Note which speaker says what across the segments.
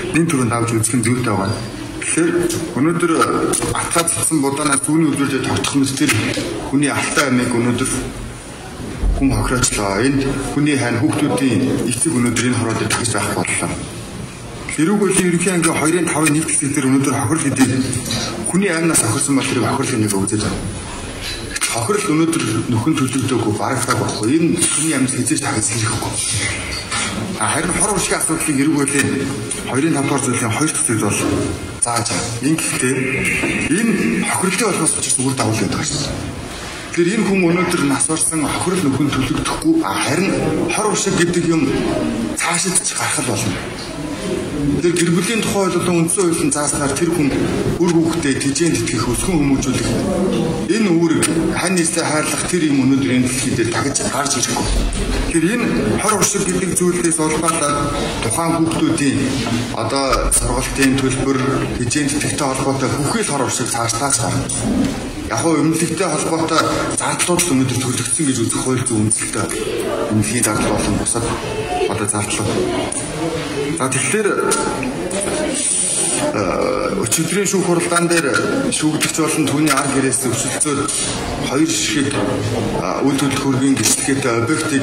Speaker 1: энэ төрөнд авч үзэх нь зүйтэй байна. Тэгэхээр өнөөдөр алтаа цэцэн будаанаас түүний үзүүлэлтэд тогтох мэт тэр хүний алтаа амийг өнөөдөр хүн хохироочлоо. Энд хүний хань хүүхдүүдийн эцэг өнөөдөр энэ хороод тагж байх боллоо. Тэрүүгээр ерөнхий анги 2-5-ын нэг хэсэг дээр өнөөдөр хохирол гэдэг хүний амнаас хохирсон бол тэр хохирлын нэг үзэж байна. Хохирол өнөөдөр нөхөн төлөвлөдөөгүй барагтай байхгүй. Энэ хүний амьд хязгаарч тагж хийхгүй. Харин хор уршиг асуудлыг эргүүлээд 2-5 дахь зүйлийн 2 хэсэгт бол зааж байгаа. Ингэхдээ энэ хохирлын болохоос ч зүгээр давуу л байдаг шээ. Тэгэхээр энэ хүн өнөөдөр нас барсан хохирол нөхөн төлөвлөдөхгүй харин хор уршиг гэдэг юм цаашид ч гарах болно. Тэр гэр бүлийн тухай ойлголон үндсэн хуулийн зааснаар тэр хүн үр хүүхдээ тэжээнд итгэх өсгөн хүмүүжүүлэх энэ үүрэг хань нийслээ хайрлах тэр юм өнөөдөр энэ дэлхийд тагж гарч ирэхгүй. Тэгэхээр энэ хор уршиг гэдэг зүйлээс улбаалаад тухайн хүүхдүүдийн одоо сургалтын төлбөр тэжээнд итгэхтэй холбоотой бүхэл хор уршиг цаашлаас гарна. Яг нь өмнөлөгтэй холбоотой зардлууд өнөөдөр төлөгдсөн гэж үзэх хууль зүйн үндэслэлтэй өмнөлийн зардал болон бусад одоо зардлууд. За тэгэхээр өчигдрийн шүүх хуралдаан дээр шүүгдэгч болон түүний ар гэрээс өвсөлтөд 2 ширхэг үйл төлөх хөргийн гэрчлэгээтэй объектыг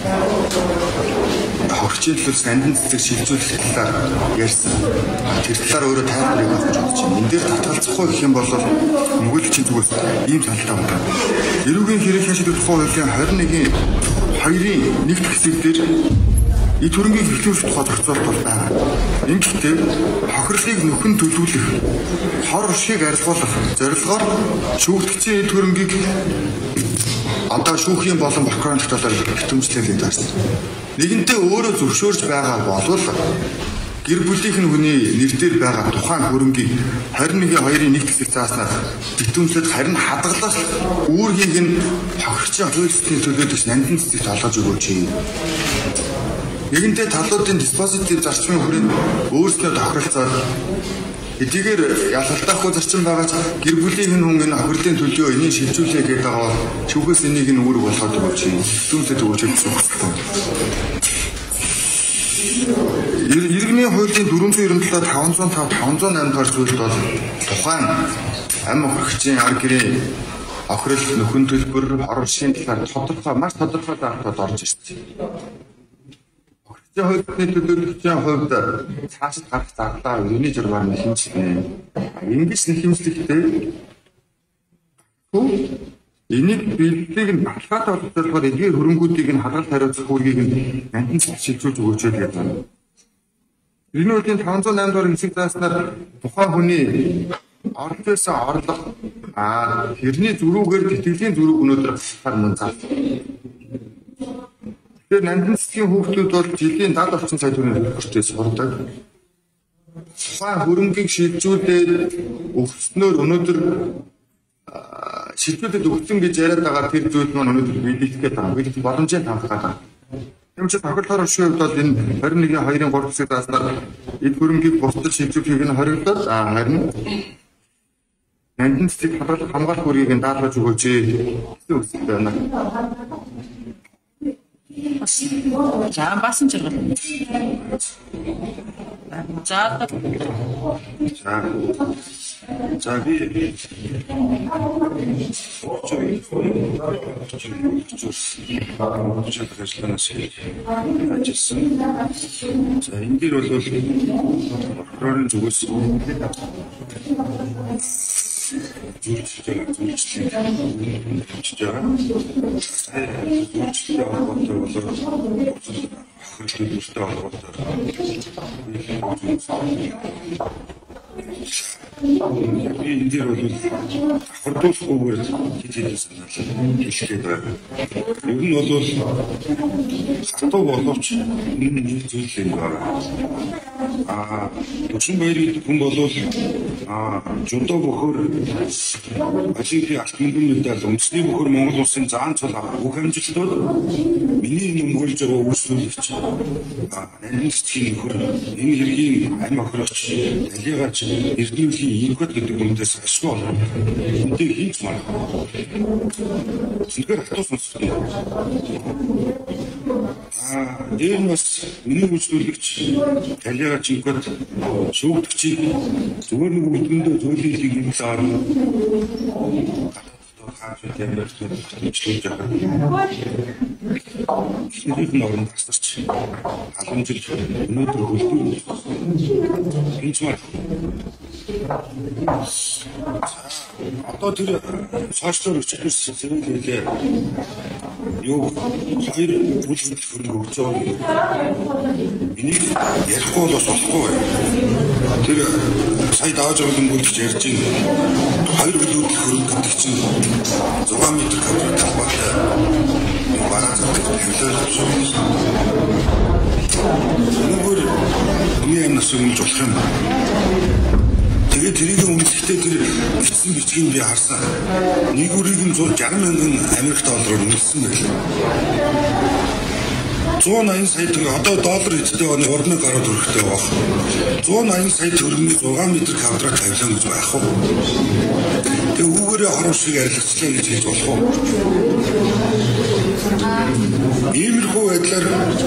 Speaker 1: хохирчийн төлөс нандин цэцэг шилжүүлэх талаар ярьсан. Тэр талаар өөрөө тайлбарыг авч бодож байна. Энэ дээр татгалзахгүй гэх юм бол мөгөөлөгчийн зүгээс ийм талтай байна. Эрүүгийн хэрэг хашиг тухай хуулийн 21-ийн 2-ын 1-р хэсэг дээр и төрөнгийн хэлтүүлэх тухай зохицуулалт байна. Ингэхдээ хохирлыг нөхөн төлөвлөх, хор уршиг арилгуулах зорилгоор шүүгдэгчийн төрөнгийг одоо шүүхийн болон прокурорын талаар хэтэмжлүүлээд байна. Нэгэнтээ өөрөө зөвшөөрж байгаа болвол гэр бүлийнх нь хүний нэр дээр байгаа тухайн хөрөнгийг 21-2-ын 1 хэсэг зааснаар хэтэмжлээд харин хадгалах үүргийг нь хохирчийн хууль зүйн төлөөлөгч нандин цэцэгт олгож өгөөч. Нэгэнтээ талуудын диспозитив зарчмын хүрээнд өөрсдөө тохиролцоод эдгээр ялалтахгүй зарчим байгаа ч гэр бүлийн хүн энэ хохирлын төлөө энийг шилжүүлээ гэдэг байгаа шүүхээс энийг нь үүрэг болгоод өгөөч. Түүнтэй өгөөч гэсэн үг байна. Иргэний хуулийн 497-505-508 дахь зүйлд бол тухайн ам хохирогчийн ар гэрийн хохирол нөхөн төлбөр хор уршигын талаар тодорхой маш тодорхой даатгад орж ирсэн. Хохирогчийн хуулийн төлөөлөгчийн хувьд цаашид гарах зардал өрөөний журмаар нэмж байна. Ингэж нэмжлэхдээ энийг бэлтгийг нь баталгаатай болгохоор эдгээр хөрөнгүүдийг нь хадгалт хариуцах үүргийг нь нандин шилжүүлж өгөөч гэдэг байна. Энэ үеийн 508 дугаар хэсэг зааснаар тухайн хүний орлогоос орлого тэрний зөрүүгээр тэтгэлийн зөрүүг өнөөдөр хасахаар мөн зав. Тэгэхээр нандин цэцгийн хүүхдүүд бол жилийн 70 орчим сая төгрөгийн төлбөртэй сурдаг. Тухайн хөрөнгийг шилжүүлээд өгснөөр өнөөдөр шилжүүлээд өгсөн гэж яриад байгаа тэр зүйл маань өнөөдөр биелэх гээд байгаа. Биелэх боломжийг хангах гэдэг. Юм чи тохиолдол хувьд бол энэ 21-2-ын 3 хэсэг зааснаар эд хөрөнгийг бусдад шилжүүлэхийг нь хориглоод харин нандин цэцэг хамгаалах үүргийг нь даалгаж өгөөч гэсэн үг байна.
Speaker 2: За басан чиргал.
Speaker 3: За би за энэ дээр бол прокурорын зүгээс зүйлчлэг холбоотой болоод хөрөлтөд холбоотой энэ дээр бол давхардуулахгүйгээр хэдийгээр санаал хэлгээд байна. Ер нь бол хатуу боловч энэ нэг зүйл юм байна. Өчигдөр байдаг хүн бол жодоо бохор ажиглын алтмын мэдээлэл үндэсний бохор Монгол улсын заан цол бүх амжилтууд миний нэмгүүлж байгаа үйлчлүүлэгч нандин цэцгийн нөхөр энэ хэргийн амь охирогч далигач эрдэнэлийн инкод гэдэг хүнээс ашгүй болно. Эндээ хийж марах. Зүгээр хатуу сонсох юм. Дээр нь бас миний үйлчлүүлэгч Талига Чинкот шүүгдэгчийг зүгээр нэг үлдэндөө зөвлөлийг юм лаа. Хаач тэмдэг хэлж байгаа. Хэрэг норм тасч халамжлж өнөөдөр хөлбөр энэ ч одоо тэр цаашлаар өчигдөрс зэрэглээ юу хоёр бүлэглэл хөрөнгө өгч байгаа. Энийг ярихгүй бол болохгүй. Тэр сая дааж байгаа бүлэгч ярьж байна. Хоёр бүлэглэл хөрөнгө гэдэг чинь 6 м квадрат талбайтай бараа зөвлөж нөгөө миний амнаас өмнө болох юм. Тэгээд тэрийг өмнөдөө тэр бичсэн бичгийг би харсан. Нэг үрийг нь 60,000 Америк доллараар үнэлсэн байлаа. 180 сая төгрөг одоо доллар эзтэй оны урдны гаруй төгрөгтэй байх. 180 сая төгрөгийн 6 м квадрат тавилан гэж байх уу? Тэг үүгээрээ хорон шиг арилгачлаа гэж хэлж болох уу? Иймэрхүү байдлаар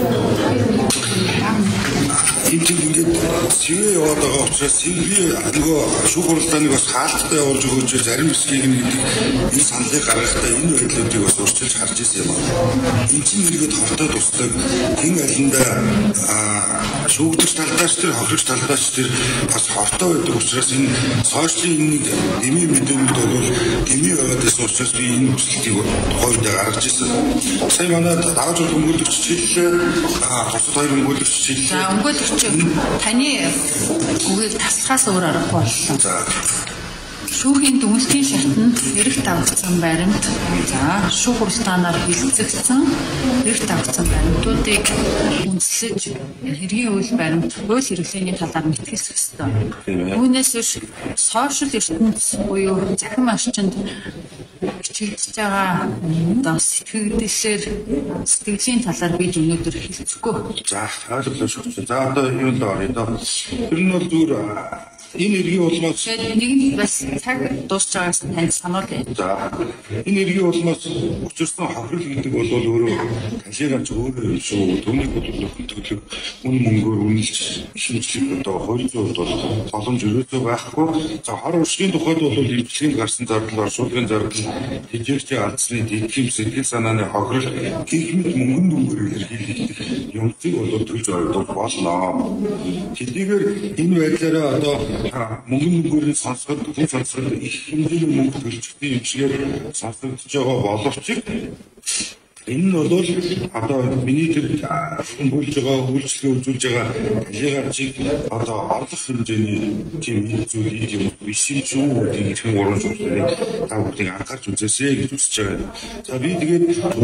Speaker 3: энэ ингээд сэрээ яваад байгаа учраас би нөгөө шүүх хуралдааныг бас хаалттай явуулж өгөөч зарим хэсгийг нэг энэ саналыг гаргахдаа энэ байдлуудыг бас урьдчилж харж ирсэн юм байна. Энэ чинь нэгэд хортой тусдаг хэн алиндаа шүүгдэж талдаач тэр хохирч талдаач тэр бас хортой байдаг учраас энэ сошиалын нэг дэмий мэдээлэлд бол дэмий байгаад байсан учраас би энэ хүслийг хоёрдоо гаргаж ирсэн. Сая манай дааж өнгөлөгч хэллээ. Бусад хоёр өнгөлөгч хэллээ.
Speaker 2: За өнгөлөгч таны үгийг таслахаас өөр аргагүй боллоо. Шүүхийн дүнсний шатнд эрэг тавцсан баримт. За шүүх хуралдаанаар бэлтгэгдсэн эрэг тавцсан баримтуудыг үндэслэж хэргийн үйл баримт хууль хэрэглээний талаар мэдтгэх ёстой. Үүнээс биш сошиал ертөнц буюу захин орчинд чиглэж байгаа одоо сэтгэлийн талаар бид өнөөдөр хэлцэхгүй.
Speaker 3: За ойлголоо шүү. За одоо юу л орё. Тэр нь бол зүгээр энэ эргийн улмаас
Speaker 2: нэг нь бас цаг дуусч байгаас танд сануулъя.
Speaker 3: За энэ эргийн улмаас учирсан хохирол гэдэг бол өөрөө талигач өөрөө шүү. Түүнийг бол төлөв үн мөнгөөр үнэлж шинжлэх одоо 200% бол боломж өрөөсөө байхгүй. За хор уршгийн тухайд бол эмчилгээнд гарсан зардал, оршуулгын зардал, тэжээлч алдсны дэдгийм сэтгэл санааны хохирол гэх мэт мөнгөн дүнгээр илэрхийлэгдэх юмцыг бол төлж ойлгох болно. Тэдгээр энэ байдлаараа одоо мөнгөн дүнгээр сонсоход хүн сонсоход их хэмжээний мөнгө төлчихсөн юм шигээр сонсогдож байгаа боловч энэ нь бол одоо миний тэр хөнгөлж байгаа үйлчлэгээ үзүүлж байгаа талигарчийг одоо орлох хэмжээний тийм зүйлийг юм биш юм шүү гэдэг юм уран шуурхыг та бүхэн анхаарч үзээсэй гэж үзэж байгаа. За би тэгээд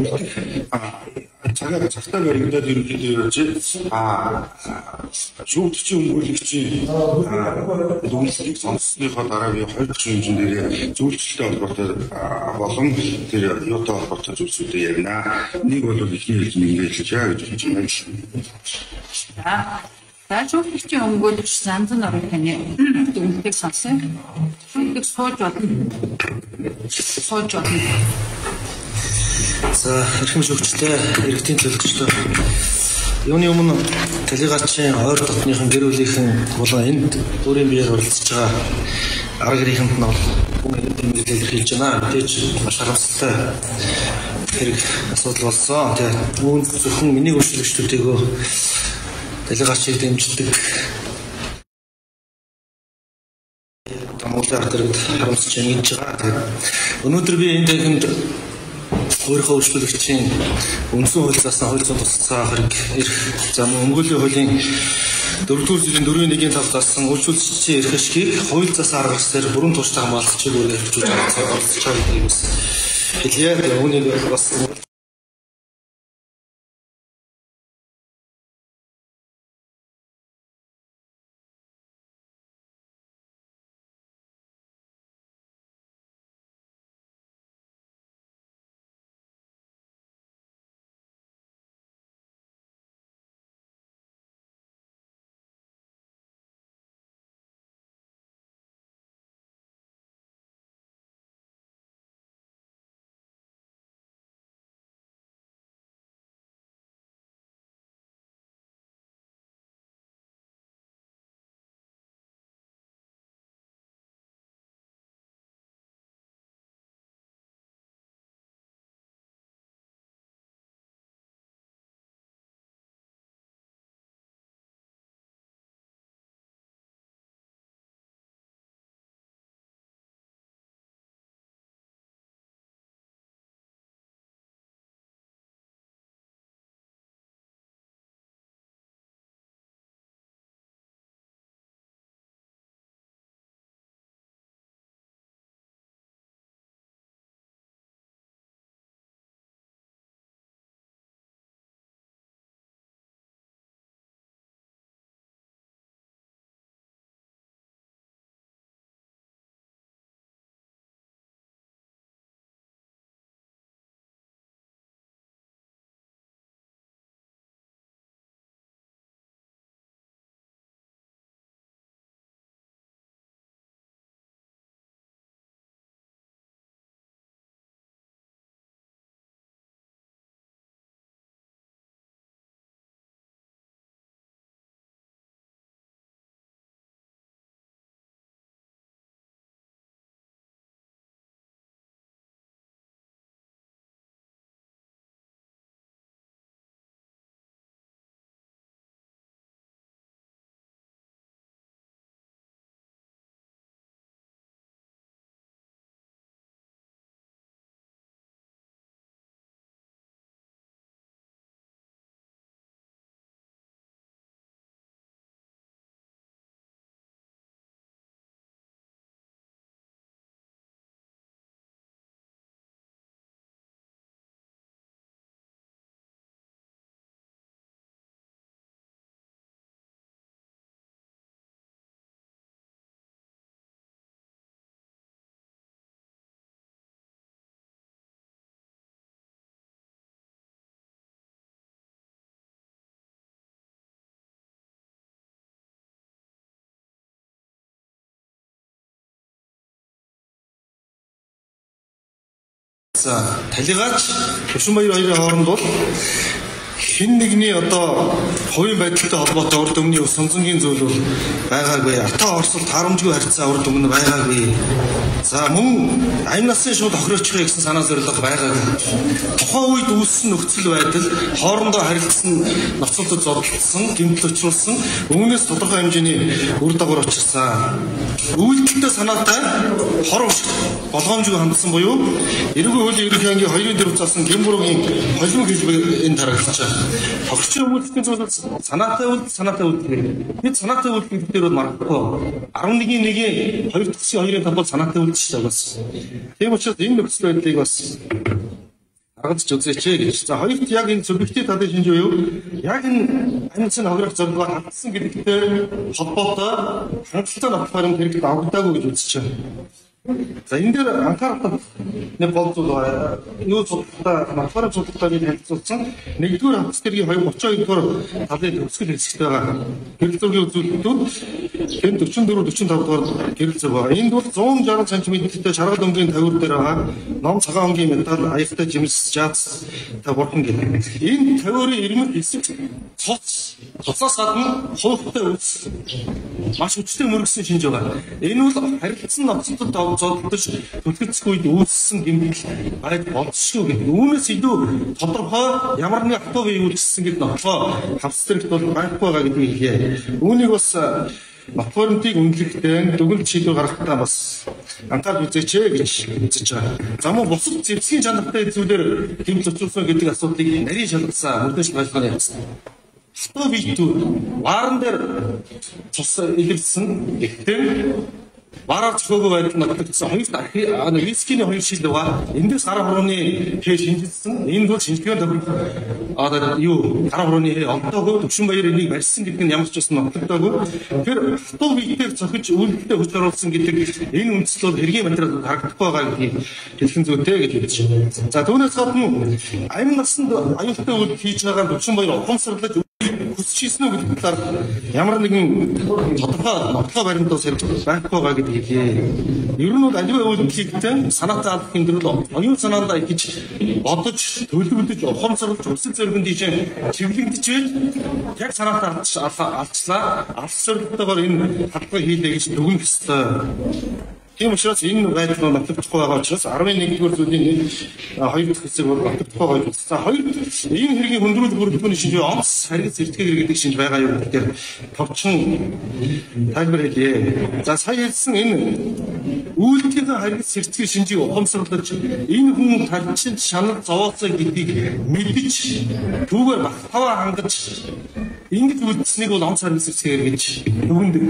Speaker 3: цагтаа баригдаад ерөнхийдөө шүүгдчийн өнгөлөгчийн дүнслийг сонссныхоо дараа би 2 хэмжээнд зөвлөлттэй холбоотой болон тэр юутай холбоотой зүйлсүүдийг ярина. Нэг бол ихний хэлж ингэж яаж гэж байна.
Speaker 2: За шүүгдчийн өнгөлөгч Занз нарын таны дүнслийг сонссон. Шүүгдэх сууж болно.
Speaker 4: За эрхэм шүүгчтэй иргэдийн төлөөлөгчтэй юуны өмнө талигаачийн ойр дотныхан гэр бүлийнхэн болон энд өөрийн биеэр оролцож байгаа арга гэрийнхэнд нь хүн мэдээлэл илэрхийлж байна. Мэдээж маш харамсалтай хэрэг асуудал болсон. Тэгээ үүнд зөвхөн миний үйлчлэгчдүүдийгөө талигаачийг дэмждэг Монголын ард иргэд харамсаж ингэж байгаа. Тэгээ өнөөдөр би энэ тахинд өөрийнхөө үйлчлэгчийн үндсэн хууль заасан хууль зүйн тусгай хэрэг эрх зам өмгөөлийн хуулийн 4-р жилийн 4-1-ийн тав заасан үйлчлэгчийн эрх ашгийг хууль заасан аргаас дээр бүрэн тууштай хамгаалцчиг үүрэг хэрэгжүүлж байгаа оролцож байгаа гэдэг юмс хэлье. Үүнийг бас харилцаа. Талигаач Төвшинбаяр хоёрын хооронд бол хэн нэгний одоо хувийн байдалтай холбоотой урд өмнө сонзонгийн зүйл бол байгаагүй. Атаа орсол таарамжгүй харилцаа урд өмнө байгаагүй. За мөн амь насны шууд хохироочихё гэсэн санаа зорилго байгаагүй. Тухайн үед үүссэн нөхцөл байдал хоорондоо харилцсан, ноцолдод зодтолсон, гэмтэл учруулсан, өмнөөс тодорхой хэмжээний үр дагавар учирсан. Үйлдэлтэй санаатай хор өвч болгоомжгүй хандсан буюу эрүүгийн хуулийн ерөнхий ангийн 2-4 заасан гэмбургийн холимог хэлбэр энэ тараглаж хогчийн үйлдэлтийн зүйлс санаатай үйлдэл. Бид санаатай үйлдэл дээр бол маргахгүй. 11-1 2 төсгийн 2-ын тав бол санаатай үйлдэл шүү дээ бас. Тийм учраас энэ нөхцөл байдлыг бас харгаж үзээч гэж. За хоёрт яг энэ субъектив талын шинж буюу яг энэ амьдсан хогрох зорилгоор хандсан гэдэгтэй холбоотой хангалттай нотхоор нь хэрэгт авагдаагүй гэж үзэж байна. За энэ дээр анхаарах нэг гол зүйл юу судалгаа математик судалгааны танилцуулсан нэгдүгээр хавц тэргийн 32 дугаар талын төгсгөл хэсэгт байгаа гэрэл зургийн үзүүлэлтүүд энэ 44 45 дугаар гэрэл зураг байгаа. Энд бол 160 см-тэй шаргал өнгийн тавир дээр байгаа ном цагаан өнгийн металл аяхтай жимс жаац та бурхан гэдэг. Энэ тавирын ирмэг хэсэг цоцоос гадна хуухтай үс маш хүчтэй мөргсөн шинж байгаа. Энэ бол харилцсан ноцтод зодтолж түлхэцэх үед үүссэн гэмтэл байд болцшгүй гэдэг. Үүнээс илүү тодорхой ямар нэг автобус үүссэн гэдэг нотгоо хавц зэрэгт бол байхгүй байгаа гэдгийг хэлье. Үүнийг бас Батбарамтыг үнэлэхдээ дүгнэлт шийдвэр гаргахтаа бас анхаарал үзээч гэж үзэж байгаа. За мөн бусад зэвсгийн чанартай зүйлээр гэмтэл учруулсан гэдэг асуудлыг нарийн шалгасан мөрдөж байлгааны явсан. Автобусд вааран дээр цус илэрсэн ихтэй вараар цохоогүй байдал нотогдсон хоёр вискиний хоёр шил байгаа. Эндээс гараа хурууны хэ шинжилсэн. Энэ бол шинжилгээний тохиол гараа хурууны хэ олдоогүй Төвшинбаяр энийг барьсан гэдэг нь ямар ч байсан нотогдоогүй. Тэгэхээр автобусээр цохиж үйлдэлтэй хүч оруулсан гэдэг энэ үндэслэл бол хэргийн материал харагдахгүй байгаа гэдгийг хэлхэн зүйтэй гэж үзэж байна. За түүнээс гадна амь насанд аюултай үйлдэл хийж байгаа Төвшинбаяр ухамсарлаж хүсчихсэн үү гэдэг талаар ямар нэгэн тодорхой нотлох баримтаа сэргийлж байхгүй байгаа гэдэг хэлье. Ер нь бол аливаа үйлдэлтэй санаатай албан тэмдэглэл оюун санаандаа ихэж бодож, төлөвлөж, ухамсарлаж, өсөл зөргөнд ижээ чиглэгдэж байж яг санаатай алчлаа. Алс зорилготойгоор энэ хадгалгаа хийлээ гэж дүгнэх ёстой. Тийм учраас энэ байдал нотогдохгүй байгаа учраас 11-р зүйлийн хоёр дахь хэсэг бол нотогдохгүй байгаа юм. За хоёр ийм хэргийн хөндрүүл бүрэлдэхүүний шинж онц харгас эртгээр гэдэг шинж байгаа юу гэхээр товчхон тайлбар хэлье. За сая хэлсэн энэ үйлдлийн харгас эртгээр шинжийг ухамсарлаж энэ хүн талчин шанал зовооцоо гэдгийг мэдж түүгээр багтаваа хангаж ингэж үлдсэнийг бол онц харгас эртгээр гэж дүгнэдэг.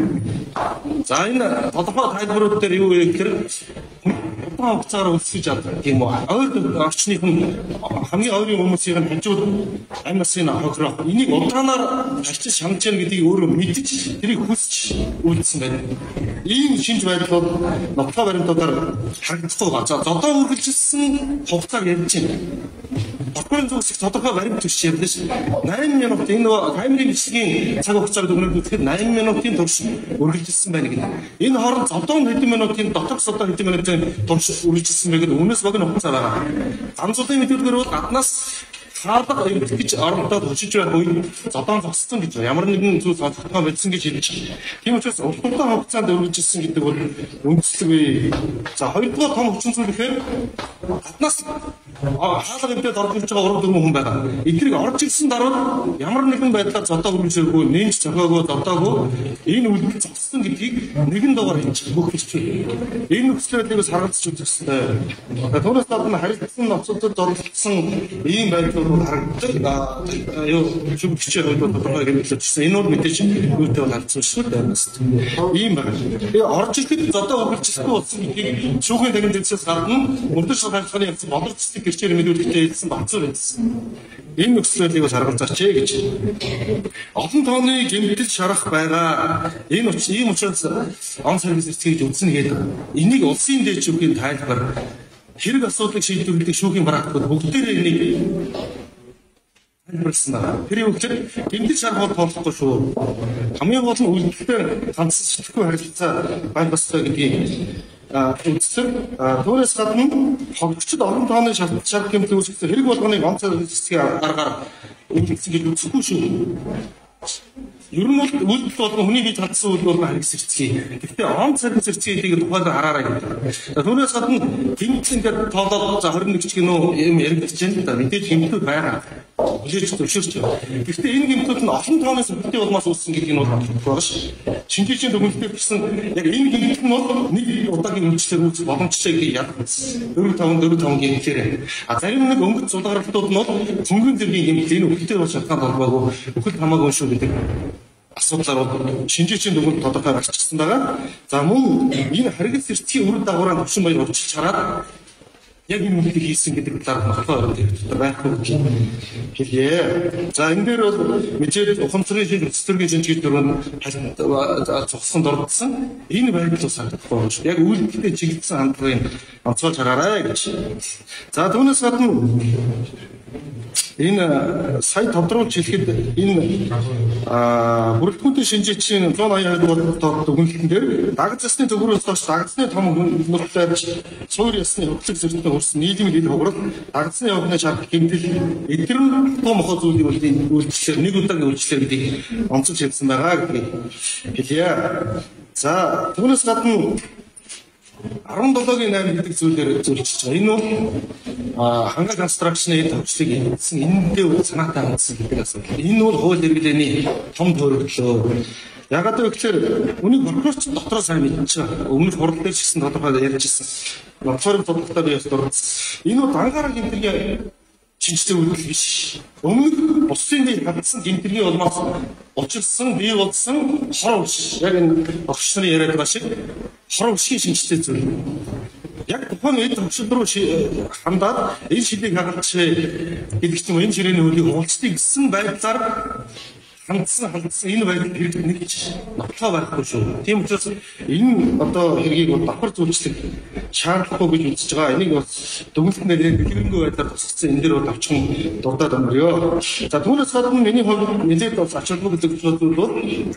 Speaker 4: За энэ тодорхой тайлбарууд дээр юу гэхээр удаан хугацаараа өсөж чаддаг юм уу? Ойр орчны хүн хамгийн ойрын хүмүүсийг нь хажууд амь насны хохироо энийг удаанаар арчиж шангаж яах гэдгийг өөрөө мэдж тэрийг хүсч үйлдсэн байдаг. Ийм шинж байдал бол нотгоо баримтуудаар харагдахгүй байгаа. За зодоо үргэлжилсэн хугацааг ярьж байна. Батбарын зүгсэх тодорхой баримт төш ярьдаа ш. 8 минут энэ камерын бичлэгийн цаг хугацааг дүгнэлтэд 8 минутын турш үргэлжилсэн байна гэдэг. Энэ хооронд зодон хэдэн минутын дотор содоо хэдэн минутын турш үргэлжилсэн байгаад өмнөөс богино хугацаа байгаа. Ганцуудын мэдээлэлээр бол гаднаас хаадаг гэж оронтой туршиж байх үед зодон зогссон гэж ямар нэгэн зүйл сонсогдохоо мэдсэн гэж хэлж байна. Тийм учраас урттай хугацаанд үргэлжилсэн гэдэг бол үндэслэгүй. За хоёрдугаар том хүчин зүйл гэхээр гаднаас хаалга импэд орж ирж байгаа 3-4 хүн байгаа. Эднийг орж ирсэн дараа ямар нэгэн байдлаар зодоо үргэлжлэхгүй, нэмж зохиогоо зодоогүй энэ үйлдэл зогссон гэдгийг нэгэн дугаар хэлж өгч байна. Энэ нөхцөл байдлыг харгалзаж үзэх хэрэгтэй. Түүнээс гадна харилцсан ноцолдод оролцсон ийм байдлууд харагддаг. Шүмгчээр тодорхой хэмжээлжсэн. Энэ бол мэдээж үүтэй бол алдсан шүү дээ. Ийм байна. Тэгээ орж ирэхэд зодоо үргэлжлэхгүй болсон гэдгийг шүүхийн тагин дэвсээс гадна мөрдөж шалгалтын явц боловсролцыг гэрчээр мэдүүлэхдээ хэлсэн багцаар байсан. Энэ нөхцөлийг бас харгалзаач гэж. Олон тооны гэмтэл шарах байгаа. Энэ ийм учраас он сервис эцгийг үзнэ гэдэг. Энийг улсын дээд шүүхийн тайлбар хэрэг асуудлыг шийдвэрлэдэг шүүхийн практикууд бүгдээрээ энийг тайлбарласан байна. Тэр юу гэхээр гэмтэл шарах бол тоолохгүй шүү. Хамгийн гол нь үйлдэлтэй ганцхан сэтгэхгүй харилцаа байх ёстой гэдгийг үзсэн. Түүнээс гадна хогчид олон тооны шалгалт гэмтэл үүсгэсэн хэрэг болгоныг онцгой хэсгийн аргаар үйлчлсэн гэж үзэхгүй шүү. Ер нь бол үйлдэл болгон хүний бие татсан үйл болгон харгас зэрцгий. Гэхдээ он царгас зэрцгийдийг тухайлбал хараарай гэдэг. Түүнээс гадна гэмтэл ингээд тоолоод за 21 ч гинөө юм яригдчихэж байна. Мэдээж гэмтүүд байгаа. Хүлээж зөвшөөрч байна. Гэхдээ энэ гэмтүүд нь олон тооны сүлжээ улмаас үүссэн гэдгийг нь бол бодох байгаа ш. Шинжлэлийн дүгнэлтээр бичсэн яг энэ гэмтэл нь бол нэг удаагийн үйлчлэлээр үүсэх боломжтой гэдгийг ялгсан. 4-5 гэмтлэр. Зарим нэг өнгөц зулгаралтууд нь бол хөнгөн зэргийн гэмтэл энэ өвөлтэй бол шалтгаан толгойгоо өхөл хамаагүй шүү гэдэг асуудлаар бол шинжлэлийн дүгнэлт тодорхой гарчсан байгаа. За мөн энэ харгас зэрцгийн үр дагавраа төвшин баяр урьдчилж хараад яг энэ үйлдэл хийсэн гэдэг талаар багтаа өөрөөр байхгүй хэлье. За энэ дээр бол мэдээд ухамсарын шинж цэцэргийн шинж гэж дөрөв цогсон дурдсан. Энэ байдал бас харагдахгүй байна шүү. Яг үйлдэлтэй чиглэсэн хандлагыг онцгой хараарай гэж. За түүнээс гадна энэ сая тодруулж хэлэхэд энэ бүрэлдэхүүнтэй шинжээчийн 182 дугаар дүгнэлтэн дээр дагц засны төгрөөс доош дагцны том нөхцөлөд суур ясны хөтлөг зэрэгтэй хөрсөн нийгмийн дэд хугарал дагцны явганы шаардлага гэмтэл эдгэрэн том мохоо зүйлийг бол энэ үйлчлэлээр нэг удаагийн үйлчлэлээр гэдгийг онцолж хэлсэн байгаа гэдгийг хэлье. За түүнээс гадна 17-гийн 8 гэдэг зүйлээр зөвлөж байгаа. Энэ бол ханга констракшны төвчлэг хийсэн. Энэндээ санаатай хандсан гэдэг асуудал. Энэ бол хууль эргэлээний том төрөлөө. Ягаад гэвэл үнийг прокурорч дотроо сайн мэдчихэж байгаа. Өмнөх хурал дээр ч гэсэн тодорхой ярьжсэн. Ноцорын тодорхой би ястурц. Энэ бол дангараа гэмтэргийн шинжтэй үйлдэл биш. Өмнөх бусын дээр хандсан гэмтэргийн улмаас учирсан, бий болсон хор ус. Яг энэ огч нарын яриад байгаа шиг хор усгийн шинжтэй зүйл. Яг тухайн үед огчд руу хандаад энэ шилийг хагалж гэдэг чинь энэ ширээний хөлийг уулцдаг гэсэн байдлаар хандсан энэ байдал хэрэглэх нэг ч нотлоо байхгүй шүү. Тийм учраас энэ одоо хэргийг бол давхар зүйлчлэг шаардлагагүй гэж үзэж байгаа. Энийг бас дүгнэлтээр дэлгэрэнгүй байдлаар тусгацсан энэ дэр бол авчихсан дурдаад өнгөрөө. За түүнээс гадна миний хувьд нэлээд бас ач холбогдол зүйлүүд бол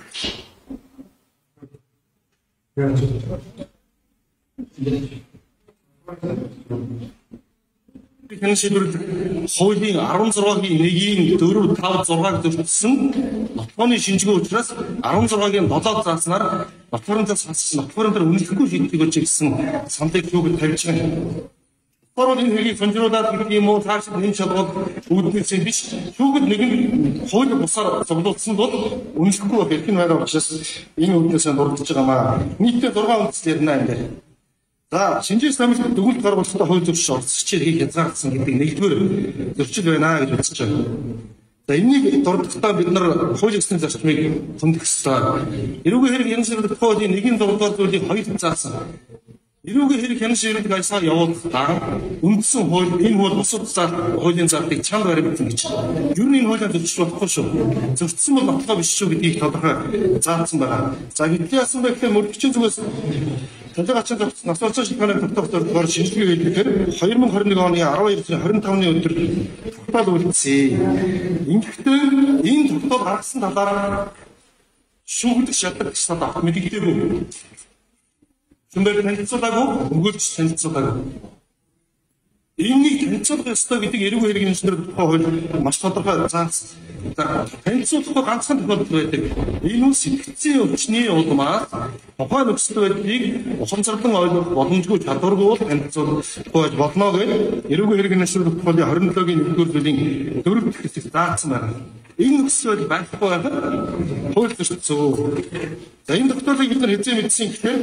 Speaker 4: хэн шийдвэр хуулийн 16-гийн 1-ийн 4, 5, 6-г зөвшөөрсөн нотгооны шинжгүй учраас 16-гийн 7-г зааснаар нотгоорын дээр үнэлэхгүй шийдвэрийг чиглэсэн саналыг шүүгд тавьж байгаа. Гурван энэ хэргийг сонжруулаад гэдэг юм уу цааш энэ шалгал үүднээс биш шүүгд нэг нь хууль бусаар зоглуулсан бол үнэлэхгүй байх нь байгаа учраас энэ үүднээс дурдж байгаа маа. Нийтдээ 6 үндэс ярина энэ дээр. За шинжээс намын дүгнэлт гаргуулалтаа хууль зөрчил орцгчээр хийх хязгаарлагдсан гэдэг нэгдүгээр зөрчил байна гэж үзэж байна. За энийг дурдахтаа бид нар хууль ёсны зарчмыг томдох ёстой. Эрүүгийн хэрэг янз бүрийн хуулийн 1-ийн 6 дугаар зүйлийг хоёулаа заасан. Эрүүгийн хэрэг хянаш хэрэг гайсаар явуулахдаа үндсэн хууль энэ хууль бусад хуулийн зардыг чанд баримтсан гэж. Юу нэг хуулиар зөвшөөрч болохгүй шүү. Зөвчсөн бол нотлоо биш шүү гэдгийг тодорхой заасан байгаа. За хэдий яасан бэ гэхээр мөрөгчийн зүгээс Талигачийн насварцаа шилхэнэ тогтоогдоор шинжилгээ хийхээр 2021 оны 12-25-ны өдөр тогтоол үлдсэн. Ингэхдээ энэ тогтоол гаргасан талаар шүүгдэх шалтгаан санаа мэдэгдээгүй. Түнбэр танилцуулаагүй, өгүүлж танилцуулаагүй. Энийг танилцуулах ёстой гэдэг эрүүгийн хэргийн инженер тухай хууль маш тодорхой заасан. Танилцуулахгүй ганцхан тохиолдол байдаг. Энэ нь сэтгцийн өвчний улмаас тухайн нөхцөл байдлыг ухамсарлан ойлгох боломжгүй чадваргүй бол танилцуулахгүй болно гэж эрүүгийн хэргийн инженер тухай 27-гийн 1-р зүйлийн 4-р хэсэгт заасан байна. Энэ нөхцөл байдал байхгүй байхад хууль зөрчсөн. За энэ тогтоолыг бид нар хэзээ мэдсэн гэхээр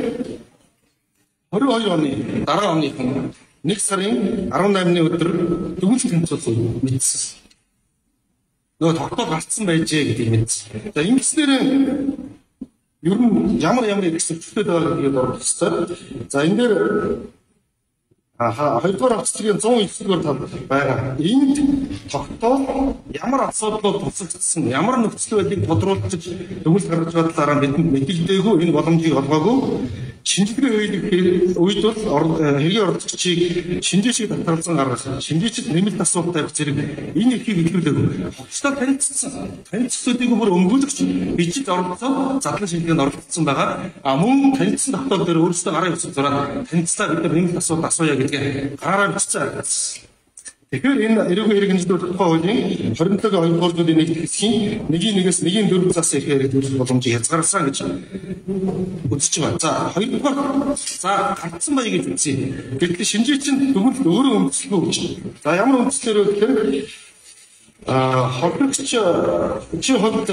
Speaker 4: 22 оны дараа оныхон 1 сарын 18-ны өдөр дүгнэлт танилцуулсан мэдсэн. Нөгөө тогтоол гарцсан байжээ гэдгийг мэдсэн. За ингэснээр ер нь ямар их зөвчөлтэй байгаа гэдгийг бодчихсон. За энэ дээр хоёрдугаар авцгийн 109-р тал байгаа. Энд тогтоол ямар асуудлууд тусагдсан, ямар нөхцөл байдлыг тодруулж дүгнэлт гаргаж байгаа талаараа бидэнд мэдээлдэггүй, энэ боломжийг олгоогүй. шинжилгээ үед бол хэргийн оролцогчийг шинжээчийг татгалзан гаргасан. Шинжээчид нэмэлт асуулт тавих зэрэг энэ эрхийг илрүүлээгүй. Хувцастай танилцсуудыг бүр өмгөөлөгч бичиж оролцоод задлан шинжилгээнд оролцсон байгаа. Мөн танилцсан тогтоол дээр өөрсдөө гараа явуулсан зураад танилцлаа бид нар нэмэлт асуулт асууя гэдгээ гараараа бичсэн. Тэгэхээр энэ эрүүгийн хэрэгжүүлэлт тухай хуулийн 27-гийн 2 дугаар нэг хэсгийн нэгээс 1.4 зас их хэрэгжүүлэх боломжийг хязгаарласан гэж үзэж байгаа. За хоёрдугаар за гардсан баяг гэж үзье. Гэтэл шинжээч нь дүгнэлт өөрөө үндэслэхгүй гэж. За ямар үндэслэлээр вэ гэхээр холбогч чи хувьд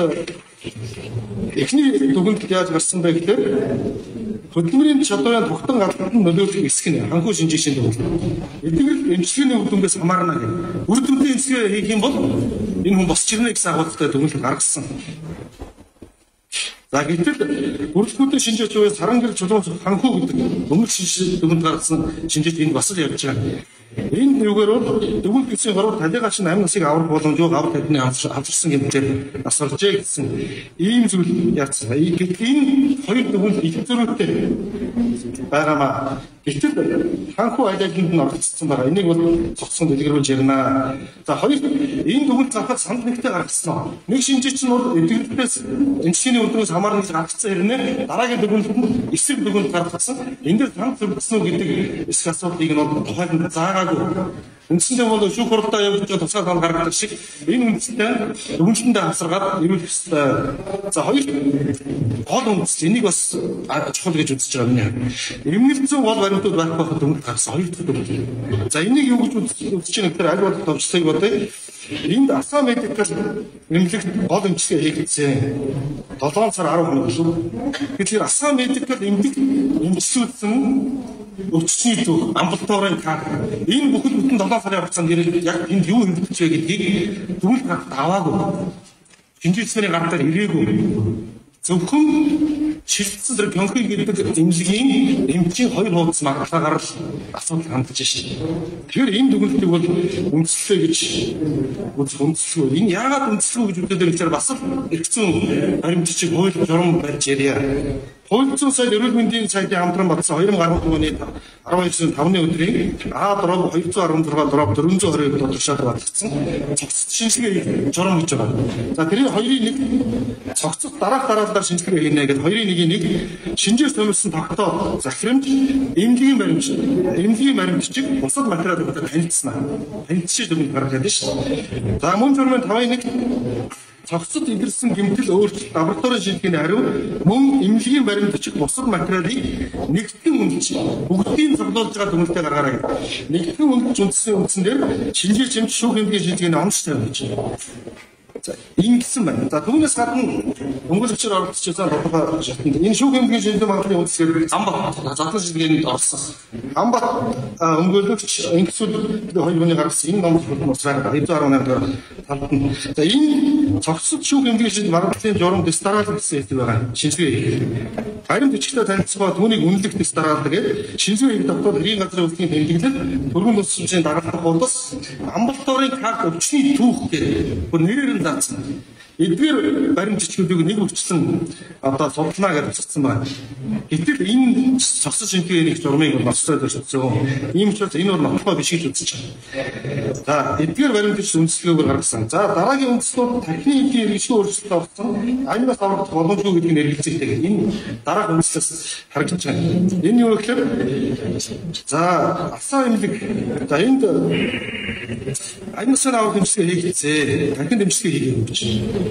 Speaker 4: эхний дүгнэлт яаж гарсан бэ гэхээр хөдөлмөрийн чадварын тогтон гадаад нь нөлөөлөх эсэх нь ханхуу шинжээчийн дүгнэлт. Эдгээр эмчилгээний үр дүнгээс хамаарна гэх. Үр дүндээ эмчилгээ хийх юм бол энэ хүн босч ирнэ гэсэн агуулгатай дүгнэлт гаргасан. За гэтэл бүрэлдэхүүнтэй шинжээч буюу саран гэр чулуун ханхуу гэдэг дүгнэлт дүгнэлт гаргасан шинжээч энэ бас л явж байгаа. Энэ юугаар бол дүгнэлт гэсэн хорвол талигач 8 насыг аврах боломжгүй гавар тадны авчирсан гэмтээр нас оржээ гэсэн ийм зүйл яатсан. Энэ хоёр дүгнэлт их зөрүүтэй байгаамаа. Гэтэл ханхуу аялалд нь оролцсон байгаа. Энийг бол цогцсон дэлгэрүүлж ярина. За хоёр энэ дүгнэлт зархад санд нэгтэй гаргасан. Нэг шинжээч нь бол эдгэртээс эмчилгээний үр дүнээс хамаарна гэж гаргацсан хэрнээ дараагийн дүгнэлт нь эсрэг дүгнэлт гаргасан. Энэ дээр танх зөвлөсөн үү гэдэг эсэх асуудлыг нь бол тухайд нь заагаагүй. Үндсэндээ бол шүүх хурдтай явж тусгай тал гаргадаг шиг энэ үндсэндээ дүгнэлтэндээ хасаргаад ирүүлэх ёстой. За хоёр гол үндэс энийг бас чухал гэж үзэж байгаа юм. Эмнэлзэн гол баримтууд байх байхад дүгнэлт гаргасан хоёр дахь дүгнэлт. За энийг юу гэж үзэж байгаа гэхээр аль болох товчлыг бодъё. Энд Асаа медикал эмнэлэгт гол эмчилгээ хийгдсэн 7 сар 10 хоног шүү. Тэгэхээр Асаа медикал эмчилүүлсэн өвчтний зүг амбулаторийн карт энэ бүхэл бүтэн 7 сарын хугацаанд яг энд юу хийгдэж вэ гэдгийг дүгнэлт гаргахад аваагүй. Шинжээчдийн гартаар ирээгүй. Зөвхөн шилжсэн зэрэг Пёнхи гэдэг эмнэлгийн эмчийн хоёр хуудас магадлаагаар л асуудал хандж шээ. Тэгэхээр энэ дүгнэлтийг бол үндэслэе гэж үндэслэв. Энэ яагаад үндэслэв гэж үздэг вэ гэхээр бас л эргэцэн баримтчиг хууль журам барьж ярья. Хууль зүйн сайд эрүүл мэндийн сайдын хамтран батсан 2014 оны 12 сарын 5-ны өдрийн А-дроб 216 дроб 422 тодорхойлж батлагдсан цогцолт шинжилгээ журам гэж байгаа. За тэрийн хоёрын нэг цогцолт дараалал шинжилгээ хийнэ гэдэг хоёрын нэг шинжээр томилсон тогтоо захирамж эмнэлгийн баримтчиг бусад материалуудад танилцсан. Танилцж дүгнэлт гаргаад байна шүү дээ. За мөн журмын 5-1 цогцолт илэрсэн гэмтэл өөрчлөлт лабораторийн шинжилгээний хариу мөн эмнэлгийн баримтчиг бусад материалыг нэгтгэн үнэлж бүгдийг цуглуулж байгаа дүгнэлтээ гаргаарай гэдэг. Нэгтгэн үнэлж үндсэн үндсээр шинжээч эмч шүүх эмнэлгийн шинжилгээний онц тавина гэж. За ингэсэн байна. За түүнээс гадна өмгөөлөгчөөр оролцчихсан тодорхой шатнд энэ шүүх эмнэлгийн шинжилгээ магадлалын үндэслэлээр Замбат задлан шинжилгээнд орсон. Хамбат өмгөөлөгч ингэсүүд хоёр хүний гаргасан энэ номлол бүхэн усраа 218 дээр талд нь. За энэ цогцолт шүүх эмнэлгийн шинжилгээ магадлалын журам дистарал гэсэн хэсэг байгаа. Шинжилгээ. Харин бичгтээ танилцгаа түүнийг үнэлэх дистарал гэдэг шинжилгээ хийх тогтоол хэргийн газрын өвчтний тэмдэглэл төргөн улс сүнсийн дагалдах болос амбулаторийн карт өвчтний түүх гэдэг бүр нэрээр нь заасан. Эдгээр баримтчдуудыг нэг өвчлөн одоо судалнаа гэж бичсэн байна. Гэтэл энэ цогцолт шинжилгээний журмыг ноцтой төсөлсөн. Ийм ч энэ бол нотлохоо биш гэж үзэж байна. За эдгээр баримтч үндэслэгээр гаргасан. За дараагийн үндэслэлүүд тархины эдийн иргэшгүй өөрчлөлт орсон. Аймнаас аврах боломжгүй гэдгийг нэрвэлцээтэй. Энэ дараах үндэслэлээс харагдаж байна. Энэ юу гэхээр за Асаа эмнэлэг за энд аймнаас аврах эмчилгээ хийгдсэн. Тархинд эмчилгээ хийгээгүй гэж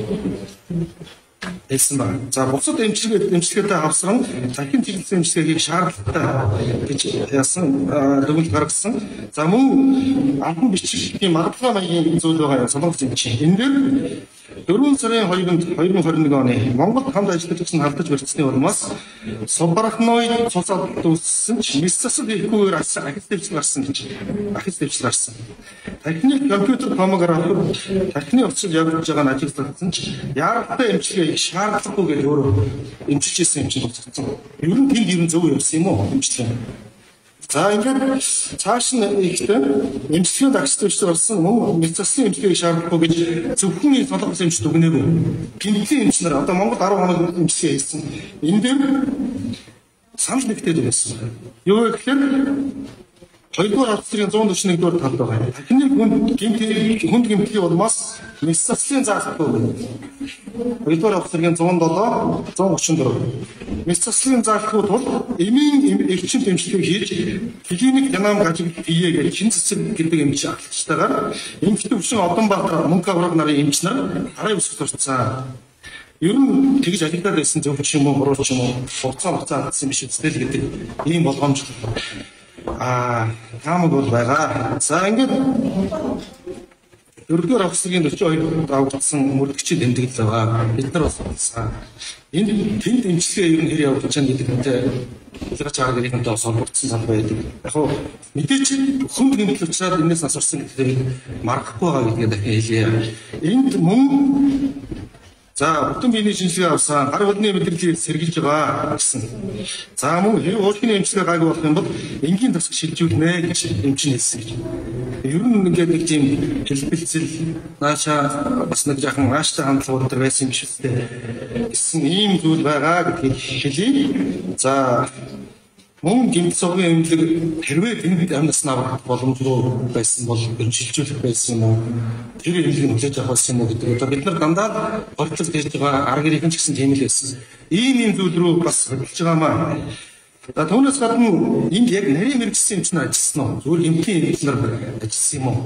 Speaker 4: хэлсэн байна. За бусад эмчилгээтэй хавсран тархинд чиглэсэн эмчилгээ хийх шаардлагатай гэж яасан дүгнэлт гаргасан. За мөн анхан бичгийн магадлал маягийн зүйл байгаа солонгос эмчийн. Энэ дээр 4 сарын 2-нд 2021 оны Монголд хамт ажиллаж байсан халдаж барьцсны улмаас субарахноид цус алдуулсан ч мис засал хийхгүйгээр ахис дэвшил гарсан гэж. Ахис дэвшил гарсан. Тархины компьютер томограф тархины уцал явуулж байгаа нь ажиглагдсан ч яаралтай эмчилгээ хийх шаардлагагүй гэж өөрөө эмчилж ирсэн юм чинь болцсон. Ер нь тэнд зөв явсан юм уу эмчилгээ? За ингээд цааш нь ихтэй эмчилгээнд агчдагчдаар болсон мөн мэд засгийн эмчилгээг шаардлагагүй гэж зөвхөн солонгос эмч дүгнээгүй. Гинтлийн эмч нар одоо Монгол 10 хоног эмчилгээ хийсэн. Энэ дээр санал нэгтээд байсан. Юу гэхээр 2-р австрийн 141-р талд байгаа. Дахины хүнд гэмтгий болмоос Мессацлийн заалтгүй байна. 2-р австрийн 107, 134. Мессацлийн заалтгүй тул эмийн эрчим дэмжлэгийг хийж клиник геном ажиг бие гэж чин цэцэг гэдэг эмч ахлагчтайгаар эмчт өвчин Одонбаатар мөнгө авраг нарын эмч нар хараа өсгөх турцсан. Ер нь тэгж ажиглаад байсан зөв ч юм уу, буруу ч юм уу, хугацаа алдсан биш үстэл гэдэг ийм болгоомж таамаг бол байгаа. За ингээд 4-р австрийн 42 давагдсан мөрдөгчид тэмдэглэл байгаа. Бид нар бас болсон. Энэ тэнд эмчилгээ ер нь хэр явж байгаа гэдэгтэй ялгаач арга гэрийнхэнтэй бас холбогдсон сан байдаг. Яг хуу мэдээч хүнд гэмтэл учраас энэс асуурсан гэдгийг маргахгүй байгаа гэдгийг дахин хэлье. Энд мөн за бүтэн биений шинжилгээ авсан гар хөдөлгөөний мэдрэлийг сэргийлж байгаа гэсэн. За мөн хэв уушгины эмчилгээ гайгүй болох юм бол энгийн тасаг шилжүүлнэ гэж эмч нь хэлсэн гэж. Ер нь ингээд нэг тийм хэлбэлцэл наашаа бас нэг жаахан нааштай хандлага өндөр байсан юм шиг үстэй гэсэн ийм зүйл байгаа гэдгийг хэлье. За мөн гэмт цогийн эмнэлэг хэрвээ гэмт амьнаас навах боломжгүй байсан бол шилжүүлэх байсан юм уу? Тэр эмнэлэг хүлээж авах байсан юм уу гэдэг. Одоо бид нар дандаа хортлол хийж байгаа арга гэрийн ч гэсэн тийм л байсан. Ийм зүйл рүү бас хөдөлж байгаамаа. За түүнээс гадна энд яг нарийн мэрэгчсэн эмч нар ажилласан уу? Зүгээр гэмтийн эмнэлэг ажилласан юм уу?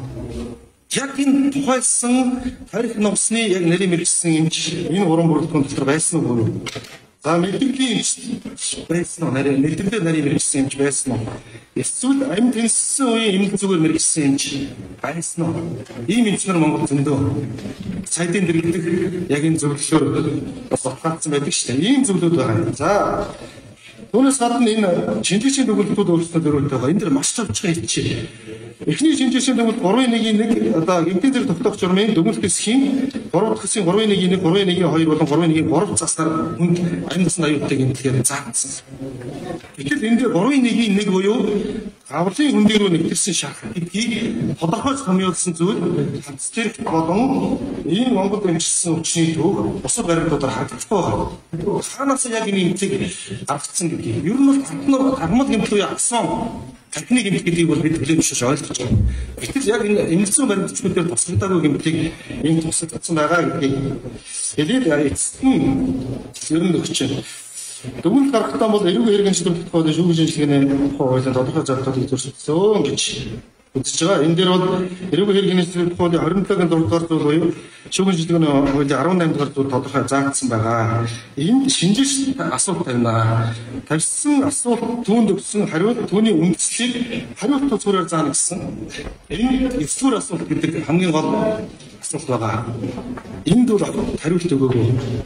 Speaker 4: Яг энэ тухайлсан тарих номсны яг нарийн мэрэгчсэн эмч энэ уран бүрэлдэхүүн дотор байсан уу? За мэдрэлийн байсан уу? Мэдрэлийн нарийн мэрэгчсэн эмч байсан уу? Эсвэл амь тэнцсэн үеийн эмнэлэг зүгээр мэрэгчсэн эмч байсан уу? Ийм эмч нар Монгол зөндөө цайдын дэргэдэг яг энэ зөвлөлөөр бас баталгаажсан байдаг шүү дээ. Ийм зөвлөлүүд байгаа. За түүнээс гадна энэ шинжлэхүйн төгөлтүүд өөрсдөө дөрөвтэй байгаа. Энэ дэр маш цавчхан хэлчихье. Эхний шинжлэхүйн төгөлт 3-1-1 одоо гэмтэн зэрэг тогтоох журмын дүгнэлт хэсгийн 3 дахь хэсгийн 3-1-1, 3-1-2 болон 3-1-3 заснаар хүнд амь насны аюултай гэмтэлгээр заагдсан. Гэтэл энэ дээр 3-1-1 буюу авралын хөндий рүү нэгдсэн шарх гэдгийг тодорхойлж хамруулсан зүйл хацтерх болон ийм Монгол эмчилсэн өвчний төв бусад баримтуудаар харагдахгүй байна. Хаанаас яг энэ эмчийг авцсан гэдгийг. Ер нь бол хармал гэмтэл үе агсан техник гэмтэл гэдгийг бол бид хүлээмжшиж ойлгож байгаа. Гэтэл яг энэ эмчилсэн баримтчдуудаар туслагдаагүй гэмтэлийг ийм туслагдсан байгаа гэдгийг хэлээд эцэст нь ер нь өгч байна. Дүгнэлт гаргахтаа бол эрүүг хэрэгэн шийдвэрлэх тухай шүүхийн шинжилгээний хуулийн тодорхой залтуудыг зөрчилсөн гэж үзэж байгаа. Энэ дээр бол эрүүг хэрэгэн шийдвэрлэх хуулийн 27-гийн 6-р зүйл буюу шүүхийн шинжилгээний хуулийн 18-р зүйл тодорхой заагдсан байгаа. Энд шинжилж асуулт тавина. Тавьсан асуулт түүнд өгсөн хариулт түүний үндслийг хариулт тусгаараар заана гэсэн. Энэ 9-р асуулт гэдэг хамгийн гол асуулт байгаа. Энд бол хариулт өгөөгүй.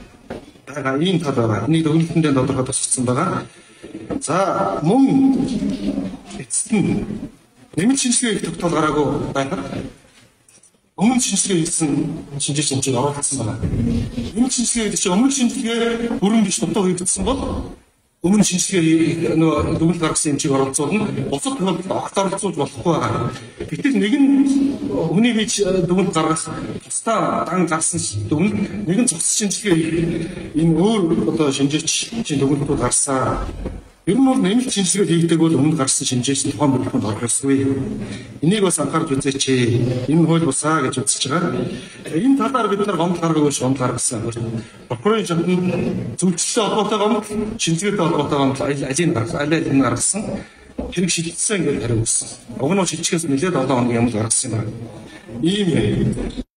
Speaker 4: Ийм тал байгаа. Энийг дүгнэлтэндээ тодорхой тусгацсан байгаа. За мөн эцэст нь нэмэлт шинжилгээ хийх тогтоол гараагүй байхад өмнө шинжилгээ хийсэн шинжилгээ хэмжээг оруулсан байна. Нэмэлт шинжилгээ гэдэг чинь өмнө шинжилгээ бүрэн биш дутуу хийгдсэн бол өмнө шинжилгээ нөгөө дүгнэлт гаргасан хэмжээг оруулцуулна. Бусад тохиолдолд огт оруулцуулж болохгүй байгаа. Гэтэл нэг нь хүний бич дүгнэлт гаргах тусдаа дан гарсан дүгнэлт нэг нь цогц шинжилгээ энэ өөр одоо шинжээч дүгнэлтүүд гарсан. Ер нь бол нэмэлт шинжилгээ хийгдэг бол өмнө гарсан шинжээч тухайн бүрэлдэхүүнд орох ёсгүй. Энийг бас анхаарч үзээч. Энэ хууль бусаа гэж үзэж байгаа. Энэ талаар бид нар гомдол гаргаагүй гомдол гаргасан. Прокурорын шатнд зөвчлөлтэй холбоотой гомдол, шинжилгээтэй холбоотой гомдол аль нь гаргасан. Хэрэг шилжсэн гэж хариу өгсөн. Уг нь шилжихээс нэлээд олон хоногийн өмнө гаргасан юм байна. Ийм юм.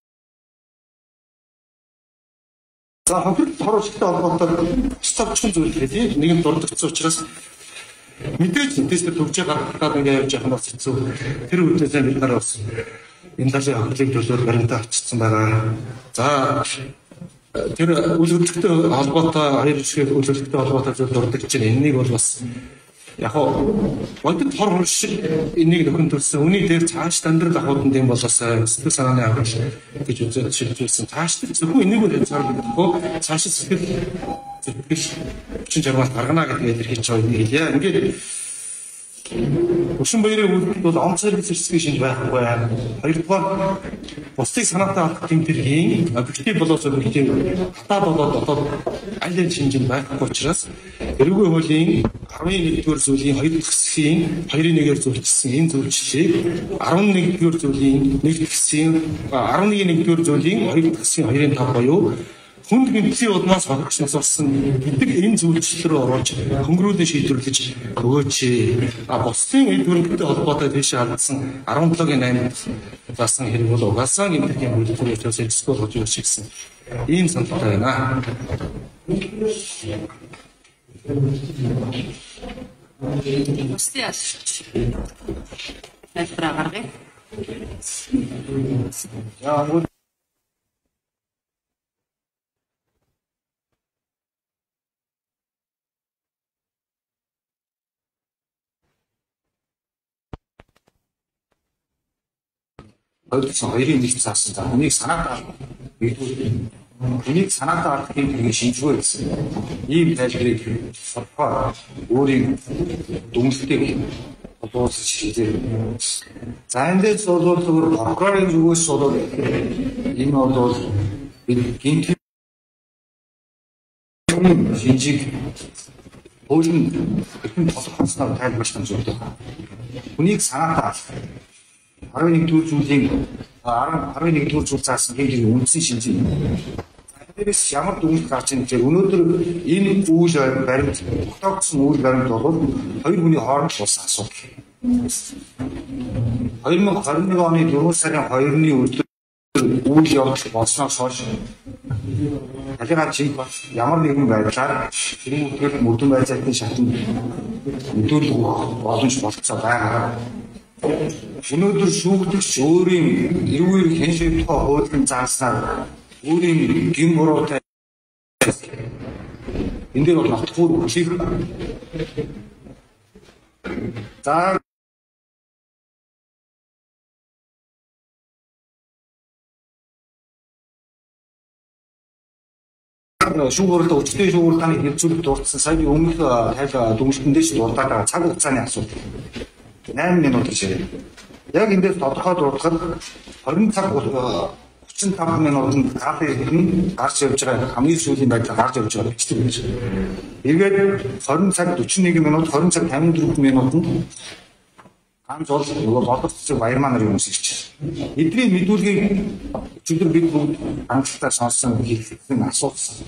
Speaker 4: За хохирол хорволжтой холбоотой цавчхан зүйл хэлээ. Нэг нь дурдгдсан учраас мэдээж тестээр төгжээ гаргах гэдэг ингээд явж байгаа бас хэцүү. Тэр үедээ бид нар бас энэ талын хохирлыг төлөөлөл баримтаа авчирсан байгаа. За тэр үйл хөдлөлттэй холбоотой хоёр хэсгийн үйл хөдлөлттэй холбоотой зүйл дурдж байна. Энэнийг бол бас яг бодит хор шиг энийг нөхөн төлсөн. Үүний дээр цааш амьдрал ахуйд нь болоосаа сэтгэл санааны аврал гэж үзээд шилжүүлсэн. Цааш зөвхөн энийг л хязгаарлахгүй цааш сэтгэл хүчин чармаас гаргана гэдгийг илэрхийлж байгаа юм хэлье. Ингээд Өшин баярын үйлдэл бол онцгой зэрэгцээ шинж байхгүй. Хоёрдугаар бусдыг санаатай алдах тэмдэргийн объектив болоод объектив хатаа болоод одоо аль аль шинж байхгүй учраас эрүүгийн хуулийн 11-р зүйлийн 2 дахь хэсгийн 2-1-ээр зөвлөсөн энэ зөвлөлтийг 11-р зүйлийн 1 дахь хэсгийн 11-р зүйлийн 2 дахь хэсгийн 2-5 буюу хүнд гэмтлийн удмаас хогчноос болсон гэдэг энэ зүйлчлэл рүү оруулж хөнгөрүүлэн шийдвэрлэж өгөөч. Бусдын эд хөрөнгөтэй холбоотой тийш алдсан 17-гийн 8 заасан хэрэг бол угаасаа гэмтлийн үйлдвэрийн учраас экспорт болж өгч гэсэн ийм саналтай байна.
Speaker 2: Бусдын асууж тайлбараа гаргая.
Speaker 3: Ойлгосон хоёрын нэг заасан. За хүнийг санаатай хүнийг санаатай алдах юм шинжгүй гэсэн. Ийм тайлбарыг содфа өөрийн дүнлэлтийг бодуулж шийдээ. За эндээс бол прокурорын зүгээс бол энэ бол гинт шинжийг өөрийн толгойсноор тайлбарласан зүйл байна. Хүнийг санаатай алдах 11-р зүйлийн 11-р зүйл заасан хэмжээний үндсэн шинжээ. Эндээс ямар дүгнэлт гарч ирэх вэ? Өнөөдөр энэ үйл баримт тогтоогдсон үйл баримт бол хоёр хүний хооронд болсон асуудал. 2021 оны 4 сарын 2-ны өдөр үйл явдал болсноос хойш талигаа чиг ямар нэгэн байдлаар хэрэг мөрдөн байцаалтын шатнд өдөрлөх боломж болцоо байгаа. Өнөөдөр шүүгдэгч өөрийн эрүүгээр хэн шийдэх хуулийн зааснаар өөрийн гин буруутай энэ дээр бол нотхоор хүлээх. За шүүгөрлөлт өчтөний шүүгөрлөлтөний хэрэгцүүлэлт дурдсан сая өмнөх дүгнэлтэндээс дурдаад цаг хугацааны асуудал 8 минут ширээ. Яг эндээс тодорхой дурдахад 20 цаг 35 минутанд кафенд гарч явж байгаа хамгийн сүүлийн байдлаар гарч явж байгаа бичдэг гэж. Эргээд 20 цаг 41 минут 20 цаг 54 минутанд ганц бол нөгөө боловсрол баяр маань юм шиг. Эдний мэдүүлгийг өчигдөр бид бүгд хангалттай сонссон хэлсэн асуусан.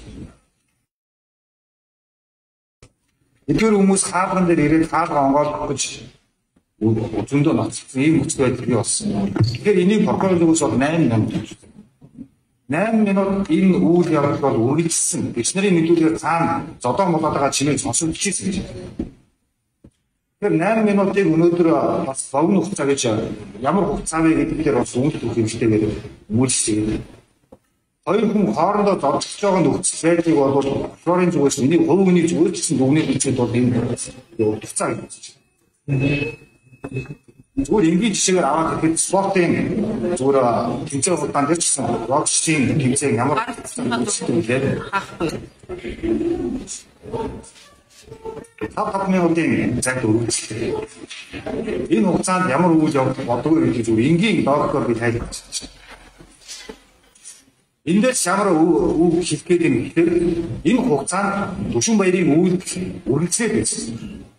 Speaker 3: Эдгээр хүмүүс хаалган дээр ирээд хаалга онгоолгох гэж зөндөө ноцсон ийм нөхцөл байдал бий болсон. Тэгэхээр энийг прокурорын зүгээс бол 8 минут. 8 минут энэ үйл явдал бол үргэлжилсэн. Бичнэрийн мэдүүлгээр цаана зодоо болоод байгаа чимээ сонсогдож ирсэн гэж. Тэгэхээр 8 минутыг өнөөдөр бас богино хугацаа гэж ямар хугацаа вэ гэдэг дээр бас үнэлт өгөх юмштэйгээр үйлчлэгээ. Хоёр хүн хоорондоо зодтолж байгаа нөхцөл байдлыг бол прокурорын зүгээс энийг хувь хүний зүгээр гэсэн дүгнэлт хийхэд бол энэ хугацаа гэж байна. Зүгээр энгийн жишээгээр аваад ихэд спортын зүгээр тэмцээн хугацаанд дээр ч гэсэн боксчийн тэмцээн ямар үйлчлэлтэй хаахгүй. 5 минутын цагт үргэлжлэв. Энэ хугацаанд ямар үйл явдал бодгоо гэдэг зүгээр энгийн логикоор би тайлбарлаж байна. Эндээс ямар үг хэлэх гээд юм гэхээр энэ хугацаанд Түшин баярын үйлдэл үргэлжлээд байсан.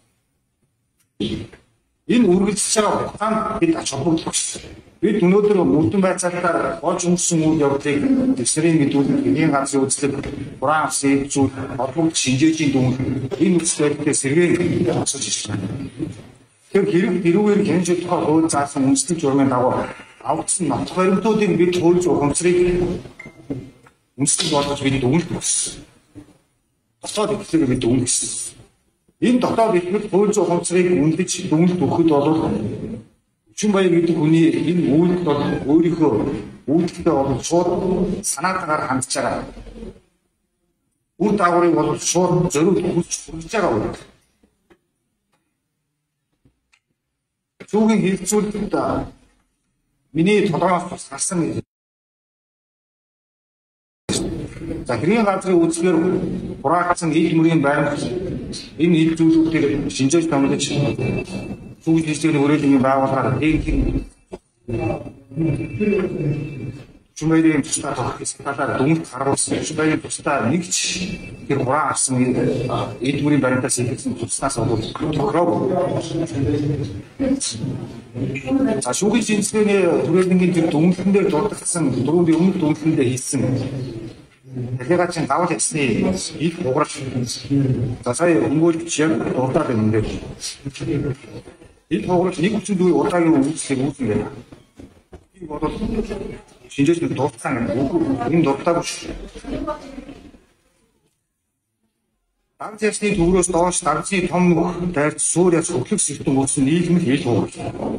Speaker 3: Энэ үргэлжлэж байгаа хугацаанд бид ач холбогдох гэсэн. Бид өнөөдөр мөрдөн байцаалтаар болж өнгөрсөн үйл явдлыг тэсрийн мэдүүлэг, эдийн газрын үзлэг, хураан авсан зүйл, холбогд шинжээжийн дүнлэг энэ үсгэлтээ сэргээн асууж ирж байна. Тэр хэрүүгээр хэмжиж тухай хууль заасан үндэслэх журмын дагуу авагдсан нотх баримтуудыг бид хууль ухамсарыг үндэслэх болгож бид дүгнэлт өгсөн. Дотоод ихлэгийг бид дүгнэлсэн. Энэ дотоод ихлэг хууль ухамсарыг үнэлж дүгнэлт өгөхөд бол Түшин баяр гэдэг хүний энэ үйлдэл бол өөрийнхөө үйлдэлтэй бол шууд санаатаагаар хандж байгаа. Үр дагаврыг бол шууд зориулж хүргэж байгаа үед. Цүүгийн хэлцүүлэлт миний толгоос гарсан. За хэргийн газрын үзлэр хураагдсан ил мөрийн баримт энэ ил зүйлүүдийг шинжээж томлож сүүл хэлцээний хүрээлэнгийн байгууллагаар техникийн Чумайрын тусдаа тохих скалаар дүнг харуулсан. Чумайрын тусдаа нэгч тэр хураа авсан эд бүрийн баримтаас ихсэн туснаас болов тохироо. За шүүхийн шинжилгээний түрээлэнгийн тэр дүнлэн дээр дурдсан дөрөвний өмнөх дүнлэндээ хийсэн Дэлгэгачин давал ясны их уграл. За сая өнгөрч яг дурдаад байна энэ. Энэ уграл нэг хүчин дүү удаагийн үйлчлэг үүснэ гэнэ. Энэ бодол шинжээч нэг дурдсан энэ дурдаагүй шүү. Давал ясны төврөөс доош давцын том дайрч суур яс хөглөх сэртэн үүсэн нийгмэл хэл уграл.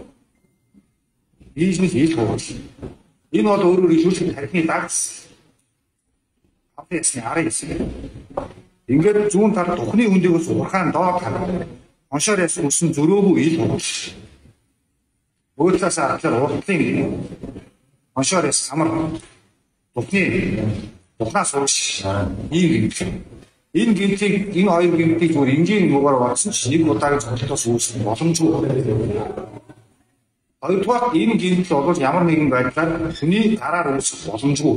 Speaker 3: Нийгмэл хэл уграл. Энэ бол өөрөөр хэлбэл тархины дагц ясны арын хэсэг. Ингээд зүүн тал тухны хөндөгөөс урхаан доод тал оншоор яс өссөн зөрөөгөө ил хурж. Өөртөөс аргалаар урдлын оншоор яс хамар тухнаас урж ийм гэмт. Энэ гэмтийг энэ хоёр гэмтийг зүгээр энгийн нугаар батсан ч нэг удаагийн цогцолтоос үүсэх боломжгүй. Хоёрдугаар энэ гэмтэл бол ямар нэгэн байдлаар хүний гараар үүсэх боломжгүй.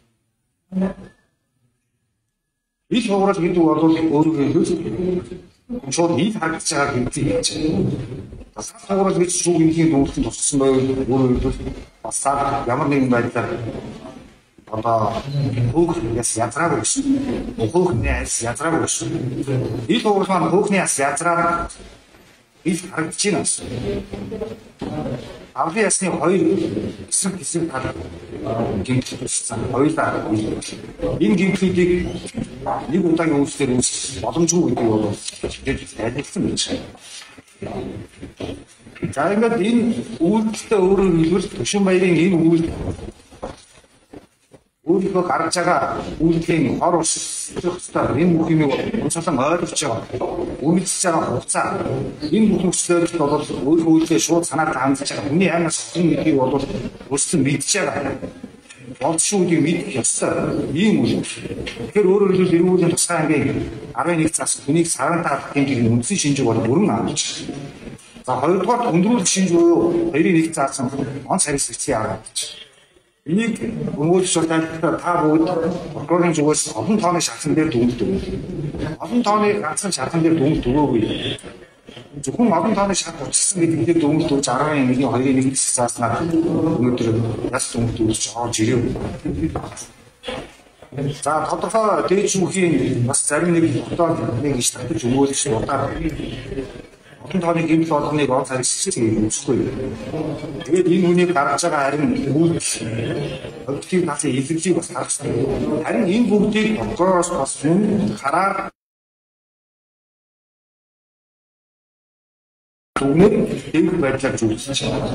Speaker 3: Ил хуурал гэдэг бол өөрөөр хэлбэл шууд ил харагдаж байгаа гэмтийг хийж байна. Бас хуурал гэж шүүгийнхээ дүнлэнд туссан байвал өөрөөр хэлбэл бас ямар нэгэн байдлаар одоо хөөх яс язраагүй шүү. Хөөхний яс язраагүй шүү. Ил хуурал маань хөөхний яс язраад ил харагдаж байна. Авлын ясны хоёр хэсэг тал гэмтэл туссан. Хоёулаа энэ гэмтлүүдийг нэг удаагийн үйлчлэлээр үүсгэх боломжгүй гэдэг бол тайлбарласан байж байна. За ингээд энэ үйлдэлтэй өөрөөр хэлбэл Төшин баярын энэ үйлдэл өөрийнхөө гаргаж байгаа үйлдлийн хор усрахтаа энэ бүх юмыг онцлон ойлгож байгаа. Үнэлж байгаа хугацаа энэ бүх нөхцөлөд бол өөрийнхөө үйлдэлээ шууд санаад хандж байгаа. Хүний аймаас хүн гэдгийг бол өссөн мэдж байгаа. Болшуудыг мэдэх ёстой. Ийм үйл. Тэгэхээр өөрөөр хэлбэл эрүүлийн тусгай ангийн 11 цаас хүнийг сарантаа гэмтийн үндсэн шинжиг бол бүрэн авч. За хоёрдугаар өндрүүлэх шинж буюу 2-1 цаас онц харис хэсгийн арга гэж. Энийг өнгөрч шалтгаалтай та бүгд прокурорын зүгээс олон тооны шатсан дээр дүгнэв. Олон тооны ганцхан шатсан дээр дүгнэж өгөөгүй. Зөвхөн олон тооны шат учирсан гэдгээр дүгнэлт өгч 11-2-1 цааснаар өнөөдөр яс дүгнэлт өгч орж ирэв. За тодорхой дээд шүүхийн бас зарим нэг хотод нэг иш татаж өгөөлж удаа олон тооны гэмтэл болгоныг онц харьцаж үзэхгүй. Тэгээд энэ хүнийг гаргаж байгаа харин үйлдэл объектив талын илэрхийлийг бас харах хэрэгтэй. Харин энэ бүгдийг прокуророос бас мөн хараар түгнээд энэ байдлаар зүйлсэж байна.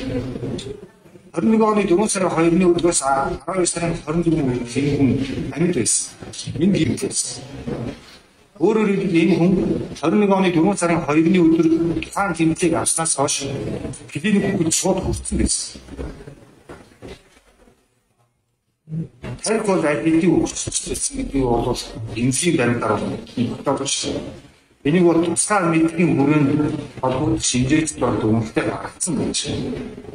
Speaker 3: 21 оны 4 сарын 2-ны өдрөөс 12 сарын 24-ний үед энэ хүн амьд байсан. Энэ гэмтээс өөрөөр хэлбэл энэ хүн 21 оны 4 сарын 2-ны өдөр тухайн гэмтийг авснаас хойш клиник бүхэл шууд хүрсэн байсан. Тэр бол айдти өгчсөн гэдэг бол энгийн баримтаар тогтоож энийг бол тусгай мэдхийн хүрээнд холбогдох шинжээч дор дүнэлтэд гаргацсан байж байна.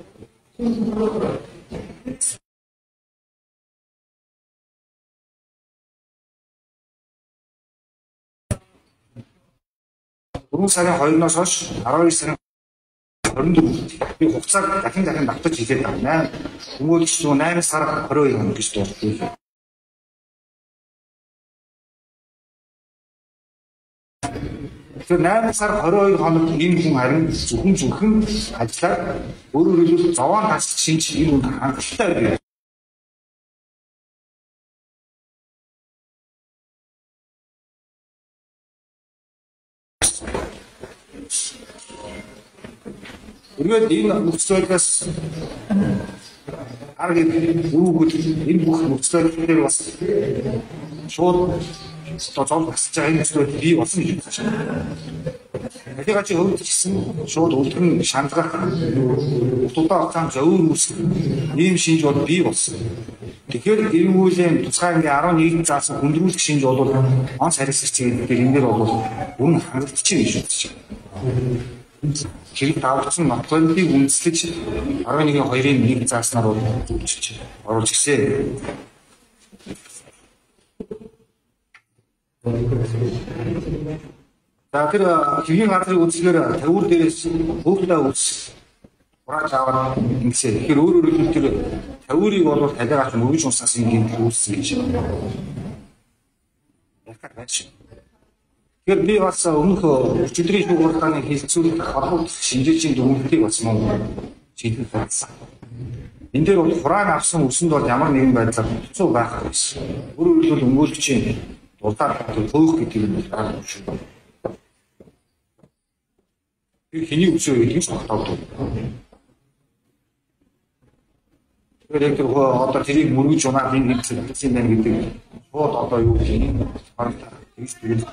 Speaker 3: Дөрөв сарын 2-оос хойш 12 сарын 24 би хугацааг дахин давтаж хийгээд байна. Хүмүүст ч 8 сар 22 хоног гэж дурдлаа. Тэгэхээр 8 сар 22 хоног энэ хүн харин зөвхөн ажиллаад өөрөөр хэлбэл зовоон тасч шинж энэ хүн хангалттай байна. Үргэлж энэ нөхцөлөөс арга үүгүүд энэ бүх нөхцөлөөр бас шууд тооцоол басж байгаа энэ нөхцөл бий болсон гэж байна. Нэгэж хөвд гэсэн шууд үлгэн шаналгах удаа хугацаанд зөөр үүсэх ийм шинж бол бий болсон. Тэгэхээр эрүүлийн тусгай ангийн 11 заасан хүндрүүлэх шинж бол онц харьцагч гэдэг энэ дээр бол бүрэн хангалтж байна гэж бодож байна. хэрэг давтсан нотгооныг үндэслэж 11-2-ын 1 зааснаар оруулж гисэн. За тэр хэргийн газрыг үзэхээр тавьур дээрээс хөөгдөө үс хурааж аваад ингэсэн. Тэгэхээр өөрөөр хэлбэл тэр тавьурыг бол талигач мөргөж унсаас ингэ үүссэн гэж. Яхад байж. Тэгэхээр би бас өмнөх өчигдрийн шүүх хурлааны хэлцүүлэх холбогдох шинжээчийн дүгнэлтийг бас мөн шийдэж байсан. Энэ дээр бол хурааг авсан үсэнд бол ямар нэгэн байдлаар хэцүү байх гэсэн. Өөрөөр хэлбэл өмгөөлөгчийн дулаар хөөх гэдэг нь байна шүү. Би хэний үсээ гэдгийг ч багтаадаг. Тэгэхээр тэр одоо тэрийг мөргөж унаад энэ хэлсэн байна гэдэг шууд одоо юу гэх юм харагдаа тэгж тэгвэл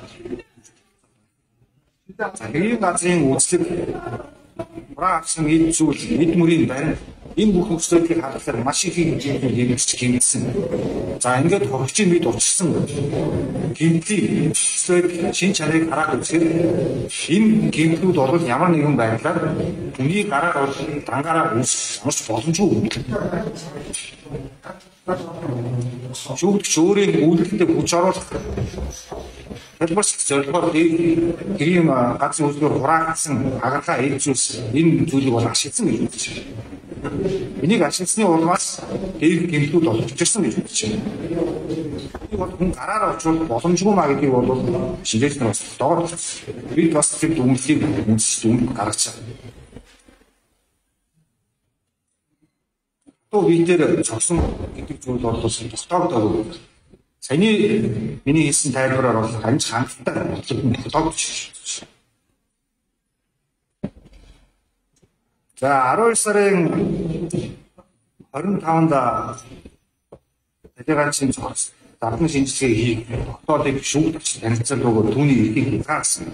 Speaker 3: хэргийн газрын үйлчлэг браксын эд зүйл эд мөрийн барин энэ бүх нөхцөлийг хадгалахаар маш их хэмжээнд гэмтсэн. За ингээд хогчийн бид урчсан гэмтлийн нөхцөлийг шин чанарыг хараад үзэхээр энэ гэмтлүүд бол ямар нэгэн байдлаар хүний гараар бол дангаараа үүсэх ямар ч боломжгүй юм. Шүүгч өөрийн үйлдэлтэд хүч оруулах хэлбэрч зорилгоор ийм газрын үйлдвэр хураагдсан агархаа эд зүйлс энэ зүйлийг бол ашигласан гэж үзэж байна. Энийг ашигласны улмаас дээрх гэмтлүүд болж ирсэн гэж үзэж байна. Энэ бол хүн гараараа очвол боломжгүй маа гэдгийг бол шинжээч нар бас доогоор бид бас тэр дүнлэгийг үндэс дүн гаргаж байна. То бид дээр цогсон гэдэг зүйл бол тогтоогдоогүй. Саяны миний хэлсэн тайлбараар бол ханж хангалттай тогтоогдож. За 12 сарын 25-нд дэлгэцийн цогц зардан шинжилгээ хийх тогтоолыг шүүгч танилцал өгөө түүний эрхийг хязгаарласан.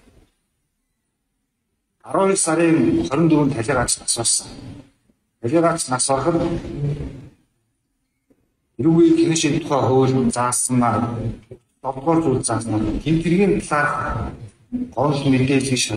Speaker 3: 12 сарын 24-нд дэлгэц асуусан. Дэлгэц нас ороход эрүүгийн клинишийн тухай хууль заасан долдугаар зүйл заасан тэмдэргийн талаар гол мэдээлэл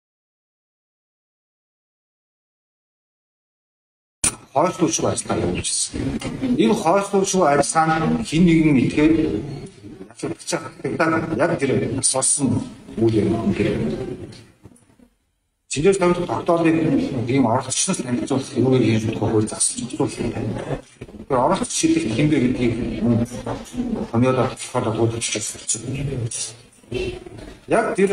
Speaker 3: хойшлуулчгүй ажиллагаа явуулжсэн. Энэ хойшлуулчгүй ажиллагаанд хэн нэгэн итгээд ялгч хатагдаад яг тэр асуусан үйл юм гэх. Чинээс тавьдаг тогтоолыг ийм оролцогчноос танилцуулах эрүүгийн хийж болох хууль заасан чинь байна. Тэр оролцогч шийдэх хэмбэ гэдгийг томьёолоор тодорхойлоод хуулж байна. Яг тэр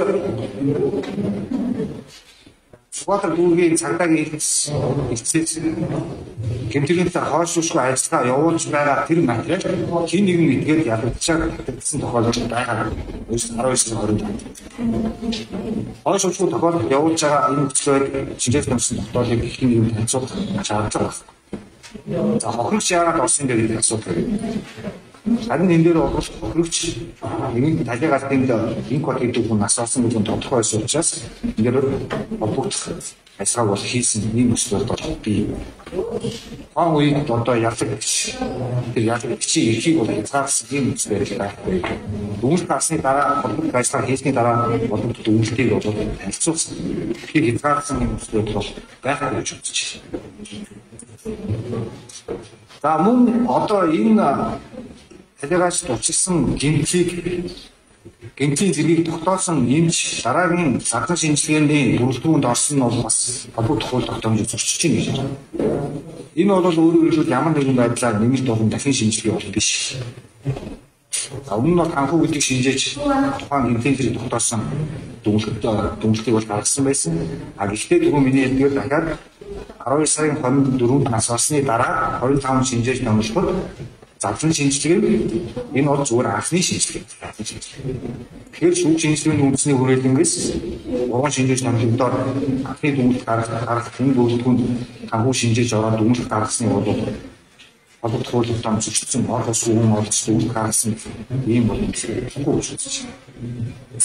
Speaker 3: Сугатар дүүргийн цагдаагийн хэлцээс гэмтэрийн талаар хойшлуулшгүй ажиллагаа явуулж байгаа тэр материал хин нэгэн итгээд ялагдчихаг татагдсан тохиолдол байгаа. 19-20-нд хойшлуулшгүй тохиолдол явуулж байгаа энэ нөхцөлөд шинжлэх ухааны тогтоолыг хин нэгэн танилцуулах шаардлага байна. За хохирогч яагаад орсон бэ гэдэг асуудал. Харин энэ дээр бол хохирогч нэгэн талын галтынд энэ код гэдэг хүн асуусан гэж тодорхой байсан учраас энэ дээр бодогдох ажиллагаа бол хийсэн ийм нөхцөл бол бий. Хаан үед одоо ялгч тэр ялгчийн эрхийг бол хязгаарласан ийм нөхцөл байхгүй. Дүнлэх гарсны дараа бодох ажиллагаа хийсний дараа бодогдох дүнлэлтийг бол танилцуулсан. Тэгэхээр хязгаарласан ийм нөхцөл бол байхгүй гэж үзэж байна. За мөн одоо энэ талигаач тулчсан гэмтлийн зэргийг тогтоосон эмч дараагийн зардан шинжилгээний бүрэлдэхүүнд орсон нь бол бас холбогдох хууль тогтоомжийг зөрчиж байна гэж байна. Энэ бол өөрөөр хэлбэл ямар нэгэн байдлаар нэмэлт олон дахин шинжилгээ бол биш. Өмнө нь ханхуу гэдэг шинжээч тухайн гэмтлийн зэрэг тогтоосон дүнлэлтийг бол гаргасан байсан. Гэхдээ түрүү миний хэлдгээр дахиад 12 сарын 24-нд нас болсны дараа 25 шинжээч номлоход зардан шинжилгээ энэ бол зүгээр анхны шинжилгээ. Тэгэхээр шүүх шинжилгээний үндэсний хүрээлэнгээс 3 шинжээч номлогдоор анхны дүнлэлт гаргах энэ бүрэлдэхүүнд ханхуу шинжээч ороод дүнлэлт гаргасны бол холбогдох хууль тогтоомж зөрчсөн орос үн олж дүнлэлт гаргасан ийм бол хэрэггүй гэж үзэж байна.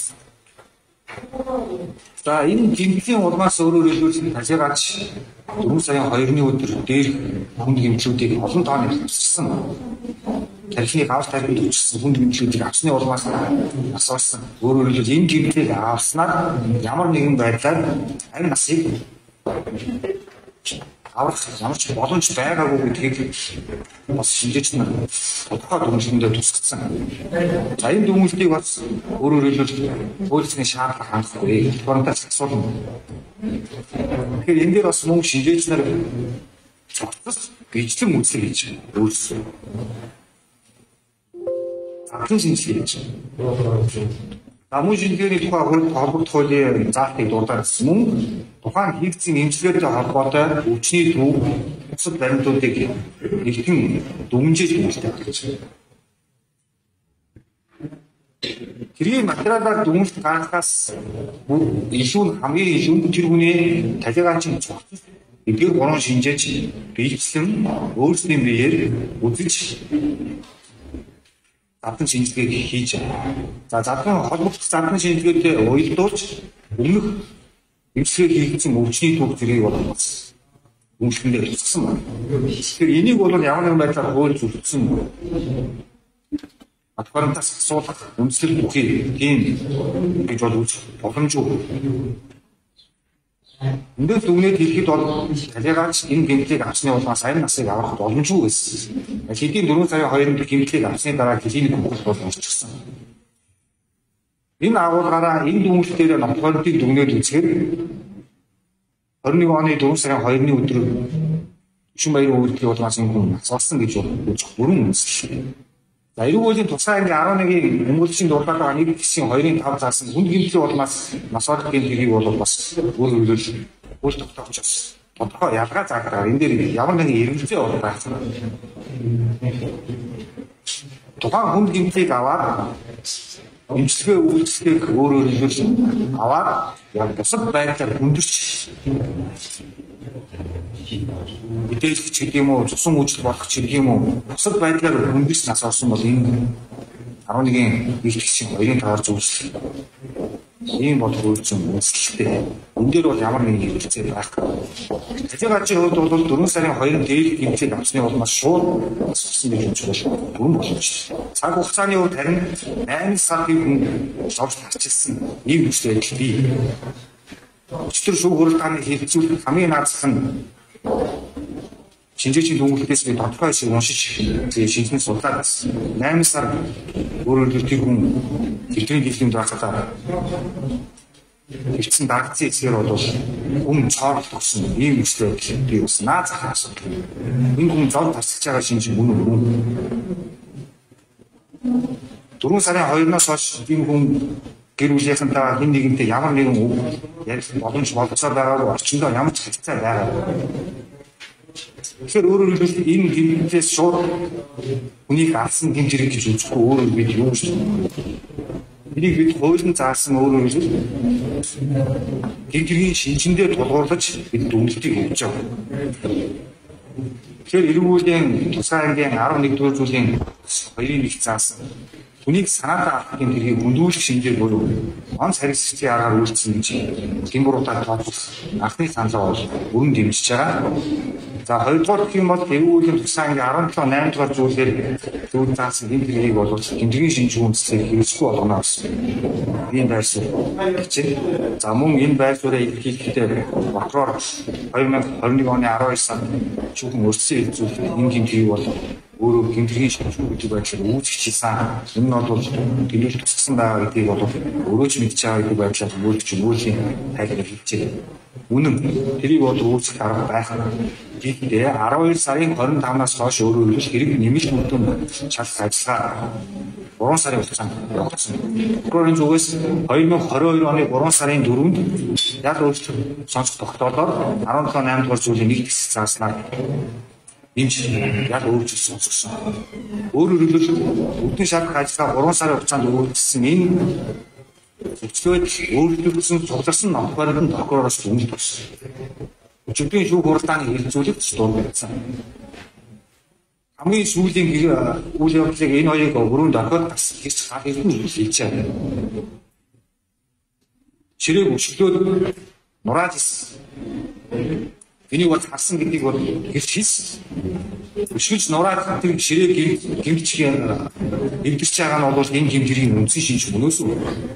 Speaker 3: За энэ гэмтлийн улмаас өөрөөр хэлбэл талигаач 4 саяын 2-ны өдөр дээр хүн гэмтлүүдийг олон тооны туссан.
Speaker 5: тархины гавс тархинд өчсөн хүнд гэмтлүүдийг авсны улмаас асуусан. Өөрөөр хэлбэл энэ гэмтлийг авснаар ямар нэгэн байдлаар амь насыг аврах ямар ч боломж байгаагүй гэдгийг бас шинжээч нар тодорхой дүгнэлтэндээ тусгацсан. За энэ дүгнэлтийг бас өөрөөр хэлбэл хуулийн шаардлага хангахгүй. Гурамтаас асуулна. Тэгэхээр энэ дээр бас мөн шинжээч нар цогцос гижлэн үзлэг хийж өөрсдөө задлан шинжилгээ хийж намын шинжилгээний тухай холбогдох хуулийн заалтыг дурдаас мөн тухайн хийгдсэн эмчилгээтэй холбоотой өвчний төв бусад баримтуудыг нэгэн дүгнжиж үйлдэх гэж. Тэрийн материалаар дүгнэлт гаргахаас илүү хамгийн илүү тэр хүний талигаачийн цогцос эдгээр гурван шинжээч биелсэн өөрсдийн биеэр үзэж задлан шинжилгээг хийж за задлан холбогдох задлан шинжилгээтэй уялдуулж өмнөх эмчилгээ хийгдсэн өвчний төв зэргийг бодож үнэлгэндээ хэлсэн байна. Тэгэхээр энийг бол ямар нэгэн байдлаар хууль зөвлөсөн адвокатаас асуулах үндэслэл бүхий тийм гэж бол үзэх боломжгүй. Эндээс дүгнээд хэлэхэд бол талигаач энэ гэмтлийг авсны улмаас амь насыг авах боломжгүй байсан. Хэдийн 4 сарын 2-нд гэмтлийг авсны дараа клиник хөвгөл бол орчихсон. Энэ агуулгаараа энэ дүгнэлтээр нотлохыг дүгнээд үзэхээр 21 оны 4 сарын 2-ны өдөр шин баярын үйлдэл улмаас энэ хүн асуулсан гэж үзэх бүрэн үндэслэл. За эрүүл мэндийн тусгай ангийн 11-ийн өмгөлчийн дурдаад байгаа 1/2-ын 5 заасан хүнд гэмтлийн улмаас нас орох гэмтгийг бол бас өөрөөр хэлбэл үйл тогтоогч бас тодорхой ялгаа заадаг. Энэ дээр ямар нэгэн эргэлзээ бол байхгүй. Тухайн хүнд гэмтлийг аваад эмчилгээ үйлчлэгийг өөрөөр хэлбэл аваад яг бусад байдлаар хүндэрч мэдээлэгч гэдэг юм уу, цусан үйлчлэл болох ч гэдэг юм уу, бусад байдлаар хүндэрч нас орсон бол энэ 11-ийн нэгтгэгчийн 2-ын тавар зүйлс ийм бол хөрөлцөн үнэлэлтэй. Энэ дээр бол ямар нэгэн хэрэгцээ байхгүй. Талигачийн хувьд бол 4 сарын 2-нд дээд гэмтлийн авсны улмаас шууд асуусан гэж үзэж байна. Бүрэн боломж. Цаг хугацааны хувьд харин 8 сарын хүн зовж тарчилсан ийм хүчтэй байдал бий. Өчтөр шүүх хуралдааны хэлцүүлэх хамгийн наазах нь шинжээчийн дүгнэлтээс би тодорхой шиг уншиж шинжлэх судлаад 8 сар өөрөөр хэлбэл тэр хүн хэвтрийн дэглэмд байхадаа хэвчсэн дагцын эсгээр бол өмнө цоорол тогсон ийм үстэй би бас наад захаа асуудал. Энэ хүн зов тасч байгаа шинж үнэн үү? 4 сарын 2-наас хойш энэ хүн гэр бүлийнхэнтэй хэн нэгэнтэй ямар нэгэн үг ярих боломж болцоод байгаагүй орчиндөө ямар ч хэцүү байгаагүй. Тэгэхээр өөрөөр хэлбэл энэ гэмтлээс шууд хүнийг алсан гэмтрийг гэж үзэхгүй өөрөөр бид юу гэж энийг бид хуулийн заасан өөрөөр хэлбэл гэмтрийн шинжиндээ тулгуурлаж бид дүгнэлтийг өгч байгаа. Тэгэхээр эрүүлийн тусгай ангийн 11-р зүйлийн 2-ын 1 заасан хүнийг санаатаа авах гэмтрийг хөндүүлэх шинжээр буюу онц харьцагчдын аргаар үйлдсэн гэж гэмбуруудаар тооцох анхны саналаа бол бүрэн дэмжиж байгаа. За 2-р гэх юм бол эрүүлийн тусгай ангийн 17-8 дугаар зүйлээр зүйл заасан гэмтрийг бол гэмтрийн шинж үндэслэлийг хэрэгжихгүй болгоно гэсэн ийм байр суурь бичээ. За мөн энэ байр суурийг илэрхийлэхдээ прокурор 2021 оны 12 сард шүүхэн өртсөн хэлцүүлэлт энэ гэмтрийг бол өөрөө гэмтрийн шинжлэх гэдэг байдлаар үүсгэжсэн. Энэ нь бол гэмтрийг тусгасан байгаа гэдгийг бол өөрөө ч мэдж байгаа гэдэг байдлаар өөрчлөж өөрийн тайлбар хийжээ. Үнэн тэрийг бол үүсгэх арга байх. Гэхдээ 12 сарын 25-наас хойш өөрөөр хэлбэл хэрэг нэмэлт мөнгөнд шалах ажиллагаа 3 сарын хугацаанд явагдсан. Прокурорын зүгээс 2022 оны 3 сарын 4-нд яг өөрчлөлт сонсох тогтоолоор 17-8 дугаар зүйлийн 1 хэсэг зааснаар эмч яг өөрчлөлт сонсгосон. Өөрөөр хэлбэл үдний шалгах ажиллагаа 3 сарын хугацаанд үргэлжилсэн энэ зөвчлөөд өөрчлөгдсөн цугларсан номт баримтанд прокуророос үнэлт өгсөн. Өчигдрийн шүүх хуралдааны хэлэлцүүлэгт дурдсан. Хамгийн сүүлийн үйл явдлыг энэ хоёрыг өрөөнд орхиод бас хийж хаа хэвэн хэлжээ. Ширээг өчигдрөөд нурааж ирсэн. энийг бол харсан гэдгийг бол хэлж хэлсэн. Өшгөж нураад тэр ширээ гимтчих эвдэрч байгаа нь бол энэ гимтэрийн үндсэн шинж мөнөөс үү.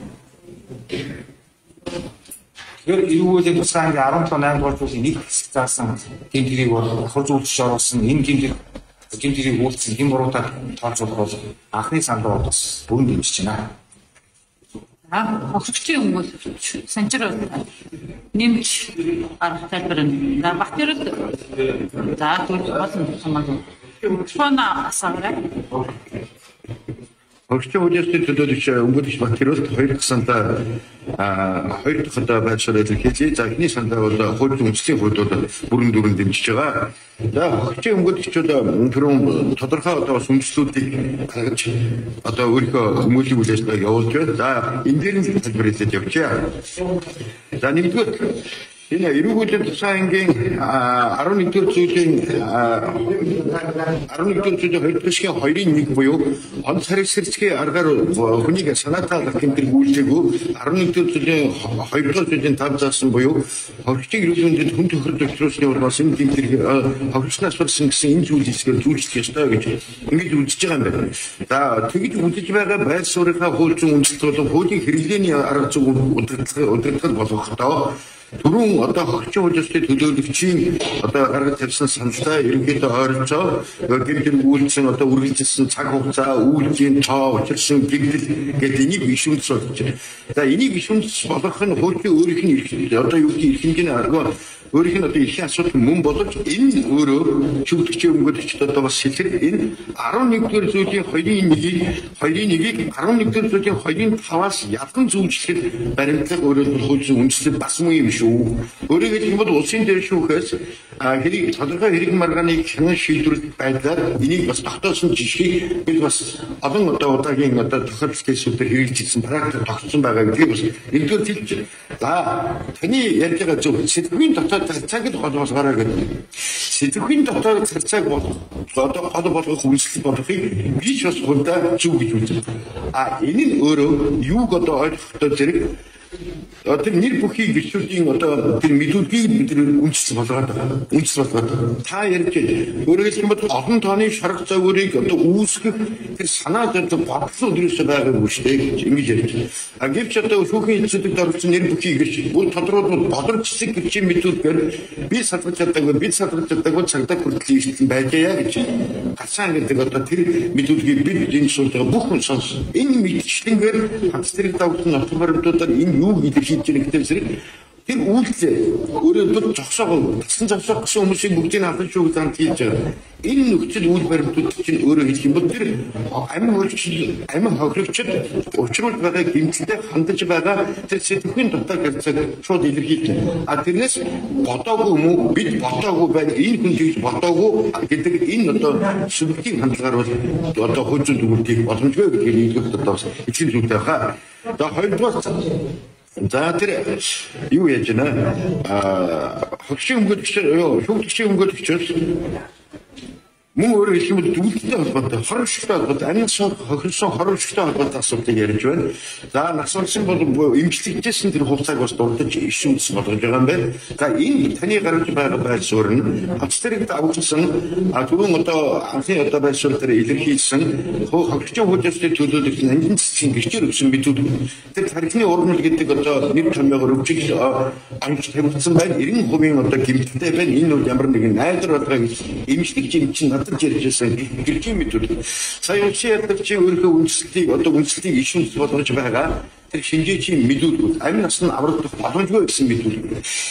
Speaker 5: Тэгэхээр эрүүл тусгай анги 17-8 дугаар зүйлийн нэг хэсэг заасан гимтэрийг бол хор зүйлж оруулсан энэ гимтэрийг үйлцэн хэм буруудаар тооцоолох бол анхны сандаа бас бүрэн дэмжиж байна.
Speaker 2: Хогсогчийн хүмүүс санчир нэмж арга тайлбарна. За бактериуд за тэгвэл болно хамаагүй. Телефон асаарай.
Speaker 3: Хогсогчийн үеийн төлөөлөгч өнгөрч бактериуд 2 сандаа 2 дахь удаа байшрал хэлээ. За эхний сандаа бол хууль үндэсний хувьд бол бүрэн дүрэн дэмжиж байгаа. За хогсогчийн өнгөрчүүд түрүүн тодорхой одоо бас үндэслүүдийг гаргаж одоо өөрийнхөө хүмүүлийн үйл ажиллагааг явуулж байна. За энэ дээр нь тайлбар хийлээд явчихъя. За нэгдүгээр энэ эрүүл тусгай ангийн 11-р зүйлийн 2 дахь 2-1 буюу онц харьцагчгийн аргаар хүнийг санаатаа гэмтэр гүйлжээгүй 11-р зүйлийн 2-р зүйлийн 5 заасан буюу хогсогчийн эрүүл мэндэд хүн тохирдог төвчрөөсний улмаас энэ гэмтэр хогсогчнаас болсон гэсэн энэ зүйл хэсгээр зүүлжих ёстой гэж ингэж үзэж байгаа юм байна. За тэгж үзэж байгаа байр суурийнхаа хууль зүйн үндэслэл болон хуулийн хэрэглээний арга зүйн удирдлагыг болгохдоо түрүүн одоо хогсогчийн хуулиусны төлөөлөгчийн одоо гаргаж тавьсан саналтай ерөнхийдөө ойролцоо гэмтэр үйлчлэн одоо үргэлжилсэн цаг хугацаа, үйлчийн тоо, учирсан гэмтэл гэдэг энийг ишүүнс болгож байна. За энийг ишүүнс болгох нь хуулийн өөрийнх нь одоо юу гэдэг эрх хэмжээний арга өөрийнх нь одоо эрхийн асуудал мөн боловч энэ өөрөө шүүгдэгчийн өнгөрөгчд одоо бас хэлэхэд энэ 11-р зүйлийн 2-1-ийг 11-р зүйлийн 2-5-аас ялган зүүжлэхэд баримтлах өөрөөр хуулийн үндэслэл бас муу юм шүү. Өөрөөр хэлбэл улсын дээр шүүхээс хэрэг тодорхой хэрэг маргааны хянан шийдвэрлэх байдлаар энийг бас тогтоосон жишгийг бид бас олон удаагийн одоо тохиолдол кейсүүдээр хэрэгжүүлсэн практик тогтсон байгаа гэдгийг бас нэгдүгээр хэлж байна. За таны ярьж байгаа зөв сэтгэлийн дотоод харьцааг холбоос гараа гэдэг. Сэтгэлийн дотоод харьцааг одоо хол болгох үндэслэл болохыг бич бас хурдаа зөв гэж үздэг. Энэ нь өөрөө юуг одоо ойлгохдоо зэрэг тэр нэр бүхий гişүүдийн одоо тэр мэдүүлгийг бид үндэслэл болгоод та ярьж өөрөөр хэлбэл олон тооны шарга загварыг одоо үүсгэх тэр санаа зовлон бодлого өдрөөс байгаа юм шүү дээ гэж ингэж ярьж байна. Гэвч одоо шүүхийн эцэдэгт орсон нэр бүхий гiş бүр тодорхойлбол бодорч хэсэг гişийн мэдүүлгээр би салгаж чадаагүй цагдаа хүртэл ийшсэн байжээ гэж гацаан гэдэг одоо тэр мэдүүлгийг бид энэ суулгаа бүх хүн сонс. Энэ мэдчлэнгээр ханц тэрэг давтсан нотор баримтуудаар энэ юу илэрхийлж байгаа гэдэг зэрэг тэр үйлдэл өөрөөр зогсоогоо тасан зогсоох гэсэн хүмүүсийн бүгдийг хадаж шүү гэж хэлж байгаа. Энэ нөхцөл үйл баримтууд чинь өөрөөр хэлэх юм бол тэр амин хохирогчд учруулж байгаа гэмтэлтэй хандаж байгаа тэр сэтгэхийн дотоод харьцааг шууд илэрхийлж байна. Тэрнээс бодоогүй юм уу бид бодоогүй байна энэ хүн гэж бодоогүй гэдэг энэ одоо субъектив хандлагаар бол одоо хуучин дүгнэлтийг боломжгүй гэдгийг нэгдүгээр одоо эцэг зүйлтэй хаа. За хоёрдугаар за тэр юу яаж байна? Хогсогчийн шүүгдэгчийн өнгөлөгчөөс мөн өөрөөр хэлбэл дүгнэлттэй холбоотой, хоригштой холбоотой, амьд хохирсон хоригштой холбоотой асуудлыг ярьж байна. За нас барсан бол эмчлэгчсэн тэр хувцааг бас дурдж ишүүнс болгож байгаа юм байна. За энэ таны гаргаж байгаа байр суурь нь авч тэрэгт авчихсан түрүүн одоо анхны одоо байр суурь дээр илэрхийлсэн хогсогчийн хуулиусны төлөөлөгч нандин цэцгийн гэрчээр өгсөн мэдүүд тэр тархины ургамал гэдэг одоо нэр томьёогоор өвчл амжилт тавигдсан байна. 90% одоо гэмтэлтэй байна. Энэ бол ямар нэгэн найдар болгоо гэж эмчлэгч юм чинь ярьжсэн гэрчийн мэдүүд. Сая чи өөрийнхөө үндэслэлийг одоо үндэслэлийг ишүүнс болгож байгаа тэр шинжээчийн мэдүүд амин насны аврагдах боломжгүй гэсэн мэдүүд.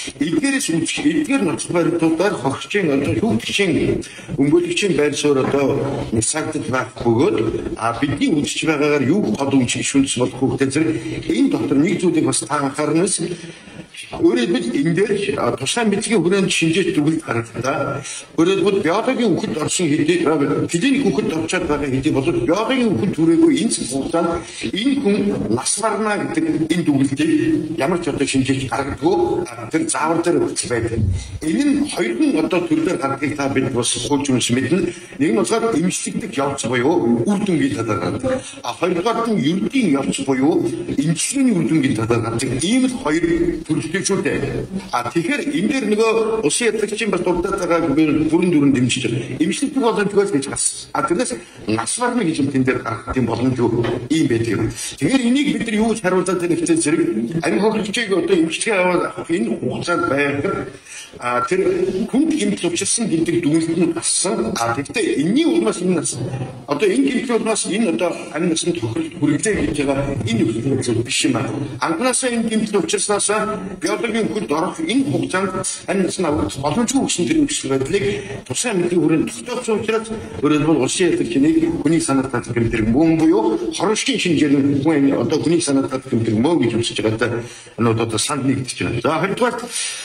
Speaker 3: Эдгээр ноцтой баримтуудаар хогсогчийн одоо шүүгдэгчийн өнгөлөгчийн байр суурь одоо нисагдж байх бөгөөд бидний үзэж байгаагаар юу гол үнч ишүүнс болох хэрэгтэй зэрэг энэ дотор нэг зүйлийг бас та анхаарнаас өөрөөр хэлбэл энэ дээр тусгай мэдгийн хүрээнд шинжээч дүгнэлт гаргалтаа өөрөөр хэлбэл биологийн үхэд орсон хэдий клиник үхэд орчод байгаа хэдий бол биологийн үхэд түрээгүй энэ хугацаанд энэ хүн нас барна гэдэг энэ дүгнэлтийг ямар ч одоо шинжээч гаргадгүй тэр заавар дээр өгч байдаг. Энэ нь хоёрын одоо төрлөөр гаргахыг та бид бас хуулж үнс мэднэ. Нэг нь болохоор эмчлэгдэх явц буюу үр дүнгийн талаар гаргадаг. Хоёрдугаар нь ердийн явц буюу эмчилгээний үр дүнгийн талаар гаргадаг. Ийм л хоёр төрлийн дүгнэлтэй шүү дээ. Тэгэхээр энэ дээр нөгөө усын ядлагчийн бас дурдаад байгаа бүрэн дүрэн дэмжиж эмчлэх боломжгүйс гэж гас. Тэрнээс нас барна гэж тэн дээр гарах тийм боломжгүй ийм байдаг юм. Тэгэхээр энийг бид нар юу гэж харуулдаг вэ гэхэл зэрэг амь хөрөлчийг одоо эмчлэгээ авах энэ хугацаанд байгаад тэр хүнд гэмтэл учирсан гэдэг дүгнэлт нь ассан. Тэгэхдээ энэний улмаас энэ нас одоо энэ гэмтлийн улмаас энэ одоо амь насны тохирол хүргэлээ гэж байгаа энэ зүйл биш юм аа. Анхнаасаа энэ гэмтэл учирснаас биологийн хүнд орох энэ хугацаанд амь насны авах боломжгүй гэсэн тэр үгс байдлыг тусгай мэдээ хүрээнд тогтоосон учраас өөрөлдвөл улсын ядлагчныг хүний санаанд татах гэмтэр мөн буюу хорошгийн шинжээр хүн одоо хүний санаанд татах гэмтэр мөн гэж үзэж байгаа одоо санд нэгдэж байна. За хоёрдугаар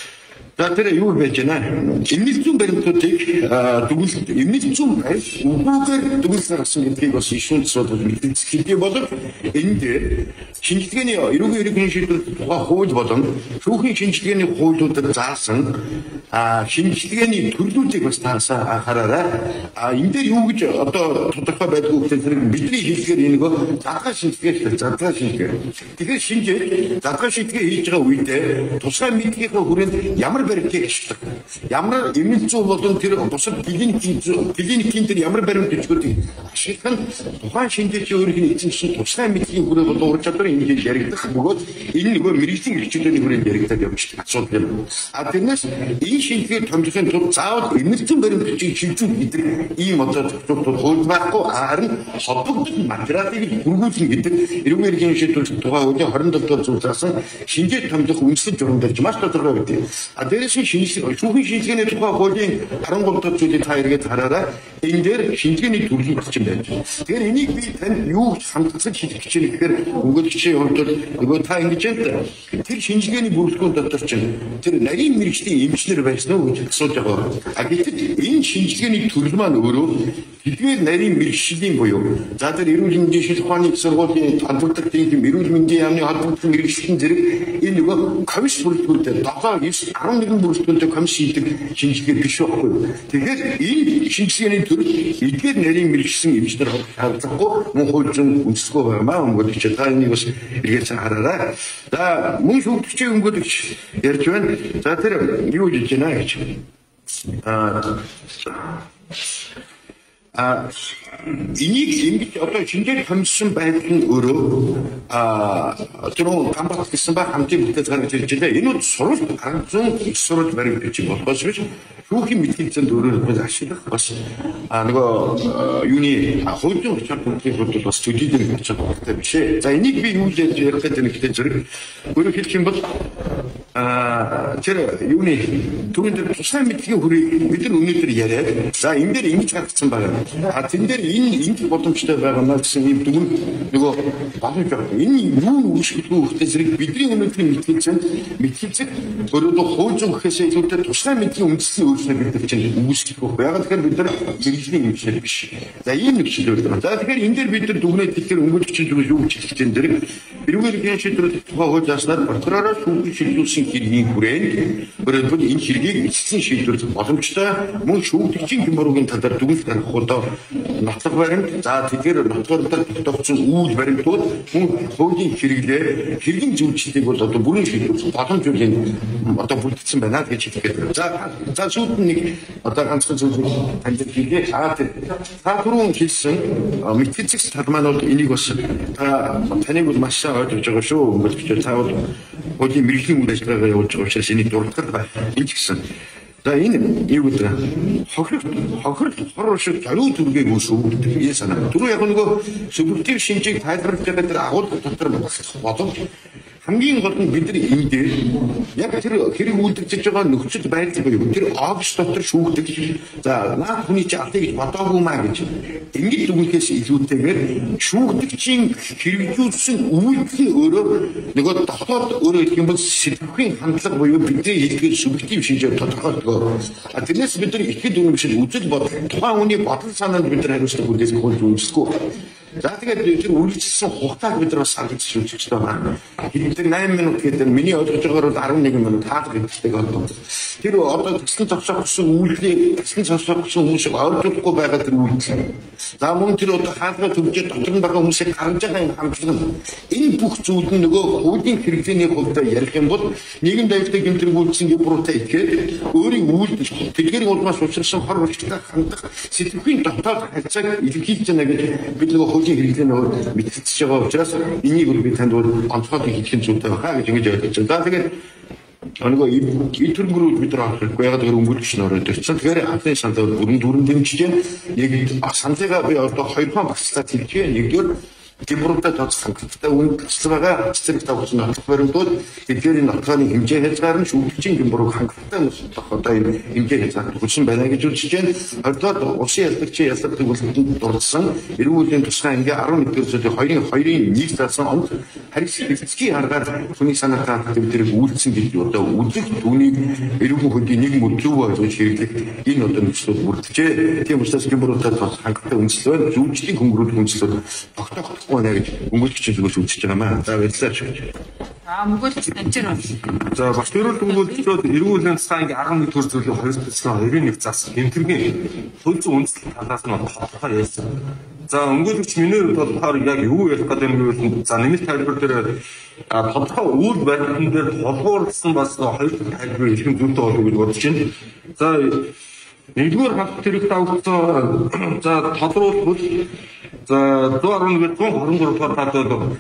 Speaker 3: тэр юу байж байна? Эмнэлзүүн баримтуудыг дүгнэлт эмнэлзүүн байр үгүйгээр дүгнэлт гаргасан гэдгийг бас ишүүн асуудал мэдээлэл болов энэ дээр шинжилгээний эрүүгийн иргэний шийдвэр тухай хууль болон шүүхийн шинжилгээний хуулиудад заасан шинжилгээний төрлүүдийг бас таасаа анхаараарай. Энэ дээр юу гэж одоо тодорхой байдгүй гэхээр бидний хэлгээр энэ нөгөө задгай шинжилгээ. Тэгэхээр шинжээ задгай шинжилгээ хийж байгаа үедээ тусгай мэдгийнхээ хүрээнд ямар баримтыг ашигладаг. Ямар эмнэлзүү болон тэр бусад клиникийн тэр ямар баримт дэвшгүүдийг ашиглах нь тухайн шинжээчийн өөрийн эзэмшсэн тусгай мэдлийн хүрээ болон ур чадварын хэмжээнд яригдах бөгөөд энэ нөгөө мэрэгжлийн эрхчлөөний хүрээнд яригдаад явж байгаа асуудал юм. Тэрнээс энэ шинжилгээ томжихын тулд заавал эмнэлзүүн баримтыг шилжүүлэх гэдэг ийм одоо зөвхөн хууль байхгүй харин холбогдол материалыг хүргүүлнэ гэдэг эрүүгийн иргэний шийдвэр тухай хуулийн 27 дугаар зүйл заасан шинжээ томжих үндсэн журам дээр маш тодорхой байдаг. Дээрээс шүүхийн шинжилгээний тухай хуулийн 13 дахь зүйлийг та эргээд хараарай. Энэ дээр шинжилгээний төрлийг чинь байж байна. Тэгэхээр энийг би танд юу гэж хандгасан хэлэх гэж байна гэхээр өгүүлэгчийн хувьд нөгөө та ингэж байна. Тэр шинжилгээний бүрэлдэхүүн дотор чинь тэр нарийн мэрэгчлийн эмчнэр байсан уу гэж асууж байгаа. Гэтэл энэ шинжилгээний төрөл маань өөрөө тэдгээр нарийн мэрэгчлийн буюу за тэр эрүүл мэндийн шилэх ухааны сургуулийн холбогдох тийм эрүүл мэндийн яамны холбогдох мэрэгчлийн зэрэг энэ нөгөө комисс бүрэлдэхүүнтэй 7, 9, 11 бүрэлдэхүүнтэй комисс хийдэг шинжилгээ биш байхгүй. Тэгэхээр энэ шинжилгээний төрөл эдгээр нарийн мэрэгчсэн эмчнэр харагдахгүй мөн хууль зүйн үндэслэхгүй байгаамаа өнгөлөгч та энийг бас эргээд хараарай. За мөн шүүгчийн өнгөлөгч ярьж байна. За тэр юу гэж байна гэж. Энийг ингэж одоо шинжээр томьсон байдал нь өөрөө түрүү камбат гэсэн ба хамтын бүтэц гаргаж ирж байгаа. Энэ нь сурал ганцхан их сурал баримт гэж болохоос биш шүүхийн мэдээлэлд өөрөө ашиглах бас нөгөө юуны хуулийн учир бүтэц бол бас төдийдэн очих хэрэгтэй биш ээ. За энийг би юу гэж ярих гэдэг нь ихтэй зэрэг өөрөө хэлэх юм бол тэр юуны түрүүнд тусгай мэдлийн хүрээ бид нар өнөөдөр яриад за энэ дээр ингэж гаргацсан байгаа. Тэн дээр энэ боломжтой байгаа маа гэсэн юм дүгэн нөгөө боломж байна. Энэ юу үүсгэхгүй гэхдээ зэрэг бидний өнөөдрийн мэдхийцэг өөрөө хууль зүйн гэхээс илүүтэй тусгай мэдлийн үндэслэл өөрчлөлт гэдэг чинь үүсгэхгүй. Яг тэгэхээр бид нар мэрэгжлийн эмчнэр биш. За ийм нэг шийдвэр байна. За тэгэхээр энэ дээр бид нар дүгнээд тэгэхээр өнгөлөгчийн зүйл юу гэж хэлэх юм дээр эрүүгийн иргэний шийдвэрүүд тухай хууль зааснаар прокуророор шүүхийн шилжүүлсэн хэргийн хүрээнд өөрөлдвөл энэ хэргийг эцсийн шийдвэр боломжтой мөн шүүгдэгчийн гэморгийн талаар дүгнэлт гаргах удаа нотлох баримт за тэдгээр нотлохоор тогтоогдсон үйл баримтууд мөн хуулийн хэргийн зөвчлөлийг бол одоо бүрэн шийдвэрлэх боломжтой одоо бүрдсэн байна гэж хэлдэг. За сүүлд нэг одоо ганцхан зүйл танд хэлье. Та түрүүн хэлсэн мэдхийцэг тал маань бол энийг бас таныг бол маш сайн ойлгож байгаа шүү. Өнгөлөгч та бол хуулийн мэрэгжлийн үйл ажиллагаа явуулж байгаа учраас энийг дурддаг байна. Энэ ч гэсэн за энэ юу гэдэг хохирол хоршиг хариу түргээг үүсгэх энэ санаа. Түрүү яг нөгөө субъектив шинжийг тайлбарлах гэдэг агуулга дотор боловч хамгийн гол нь бид нар энэ дээр яг тэр хэрэг үйлдвэрлэж байгаа нөхцөл байдал буюу тэр обс дотор шүүгдэг. За наад хүний чи алдъя гэж бодоогүй маа гэж ингэж дүгнэхээс илүүтэйгээр шүүгдэгчийн хэрэгжүүлсэн үйлдэл өөрөө нөгөө дотоод өөрөө гэх юм бол сэтгэхийн хандлага буюу бидний хэлгээд субъектив шинжээр тодорхойлдог. Тэрнээс бид нар ихэд үнэмшил үзэл бодол тухайн хүний бодол санаанд бид нар хариуцлага хүлээх хууль үүсэхгүй. За тэгээд тэр үргэлжилсэн хугацааг бид нар бас санагдаж үзэж байгаа. Хэддэг 8 минут гэдэг миний ойлгож байгаагаар бол 11 минут хаад гэдэгтэйг одоо. Тэр одоо төслийн зогсоох гэсэн үйлдэл төслийн зогсоох гэсэн хүмүүсийг ойлгохгүй байгаа тэр үйлдэл. За мөн тэр одоо хаалгаа төвчөө дотор нь байгаа хүмүүсийг харж байгаа юм хамтлаг. Энэ бүх зүйл нь нөгөө хуулийн хэрэглээний хувьд ярих юм бол нийгэм дэвтэг гэмтрэг үйлдэлсэн гибруутай ихэд өөрийн үйлдэл тэдгэрийн улмаас учирсан хор урчтай хандах сэтгэхийн дотоод харьцааг илэрхийлж байна гэж бид нөгөө хуулийн хэрэглээний мэдчихэж байгаа учраас энийг би танд онцгой хэлэх зүйтэй байгаа гэж ингэж ойлгож байна. За тэгээд нөгөө итгэнгөрүүд бид нар авахгүй ягаад гэвэл өнгөрч нөрөөд ирсэн. Тэгэхээр хатны сандаа бүрэн дэмжиж нэг сандыгаа би одоо 2 хон багцлаад хэлчихье. Нэгдүгээр гибруутай тооцох хангалттай үнд байгаа цэцэг тавьж нотох баримтууд тэдгээрийн нотгооны хэмжээ хязгаар нь шүүгчийн гибрууг хангалттай нөхцөлөх одоо энэ хэмжээ хязгаар хүчин байна гэж үзэж байна. Хоёрдугаар улсын яллагчийн яллагын бүлэгэнд дурдсан эрүүл мэндийн тусгай ингээ 11-р зүйлийн 2-1 заасан онд харьцаг эцгийн аргаар хүний санаа төвдрийг үйлдсэн гэж одоо үлдэх түүнийг эрүүл хөндийн нэг мөдлөв ойлгож хэрэглэх энэ одоо нөхцөл бүрдэжээ. Тийм учраас гибруутай тооцох хангалттай үндэслэл байна. Зүүжлийн хөнгөрүүд үндэслэл тогтоох байна гэж өмгөөлөгчийн зүгээс үзэж байгаа маа. За баярлалаа ч гэж.
Speaker 2: Өмгөөлөгч тэнцэр бол.
Speaker 5: За багш төрөл өмгөөлөгчдод эрүүл мэндийн цаангийн 11 төр зүйлийн 2 төслийн 91 зас гэмтэргийн төлцөн үндэслэл талаас нь тодорхой ярьсан. За өмгөөлөгч миний хувьд болохоор яг юу ярих гэдэг юм бэ? За нэмэлт тайлбар дээр тодорхой үйл баримтан дээр толгуурлсан бас 2 тайлбар хэлэх зүйтэй болов уу гэж бодож байна. За нэгдүгээр хавт тэрэг давхцаа за тодруулбал за 111-123 дугаар таадаг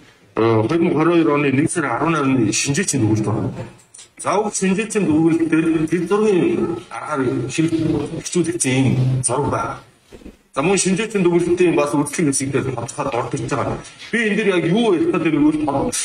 Speaker 5: 2022 оны 1 сарын 18-ны шинжээчийн дүгнэлт байна. За уг шинжээчийн дүгнэлт дээр тэр зургийн аргаар хичүүлэгдсэн зураг байна. За мөн шинжээчийн дүгнэлтийн бас үзлэг хэсэгдээ тодорхой дордож байгаа. Би энэ дээр яг юу ярих гэдэг нь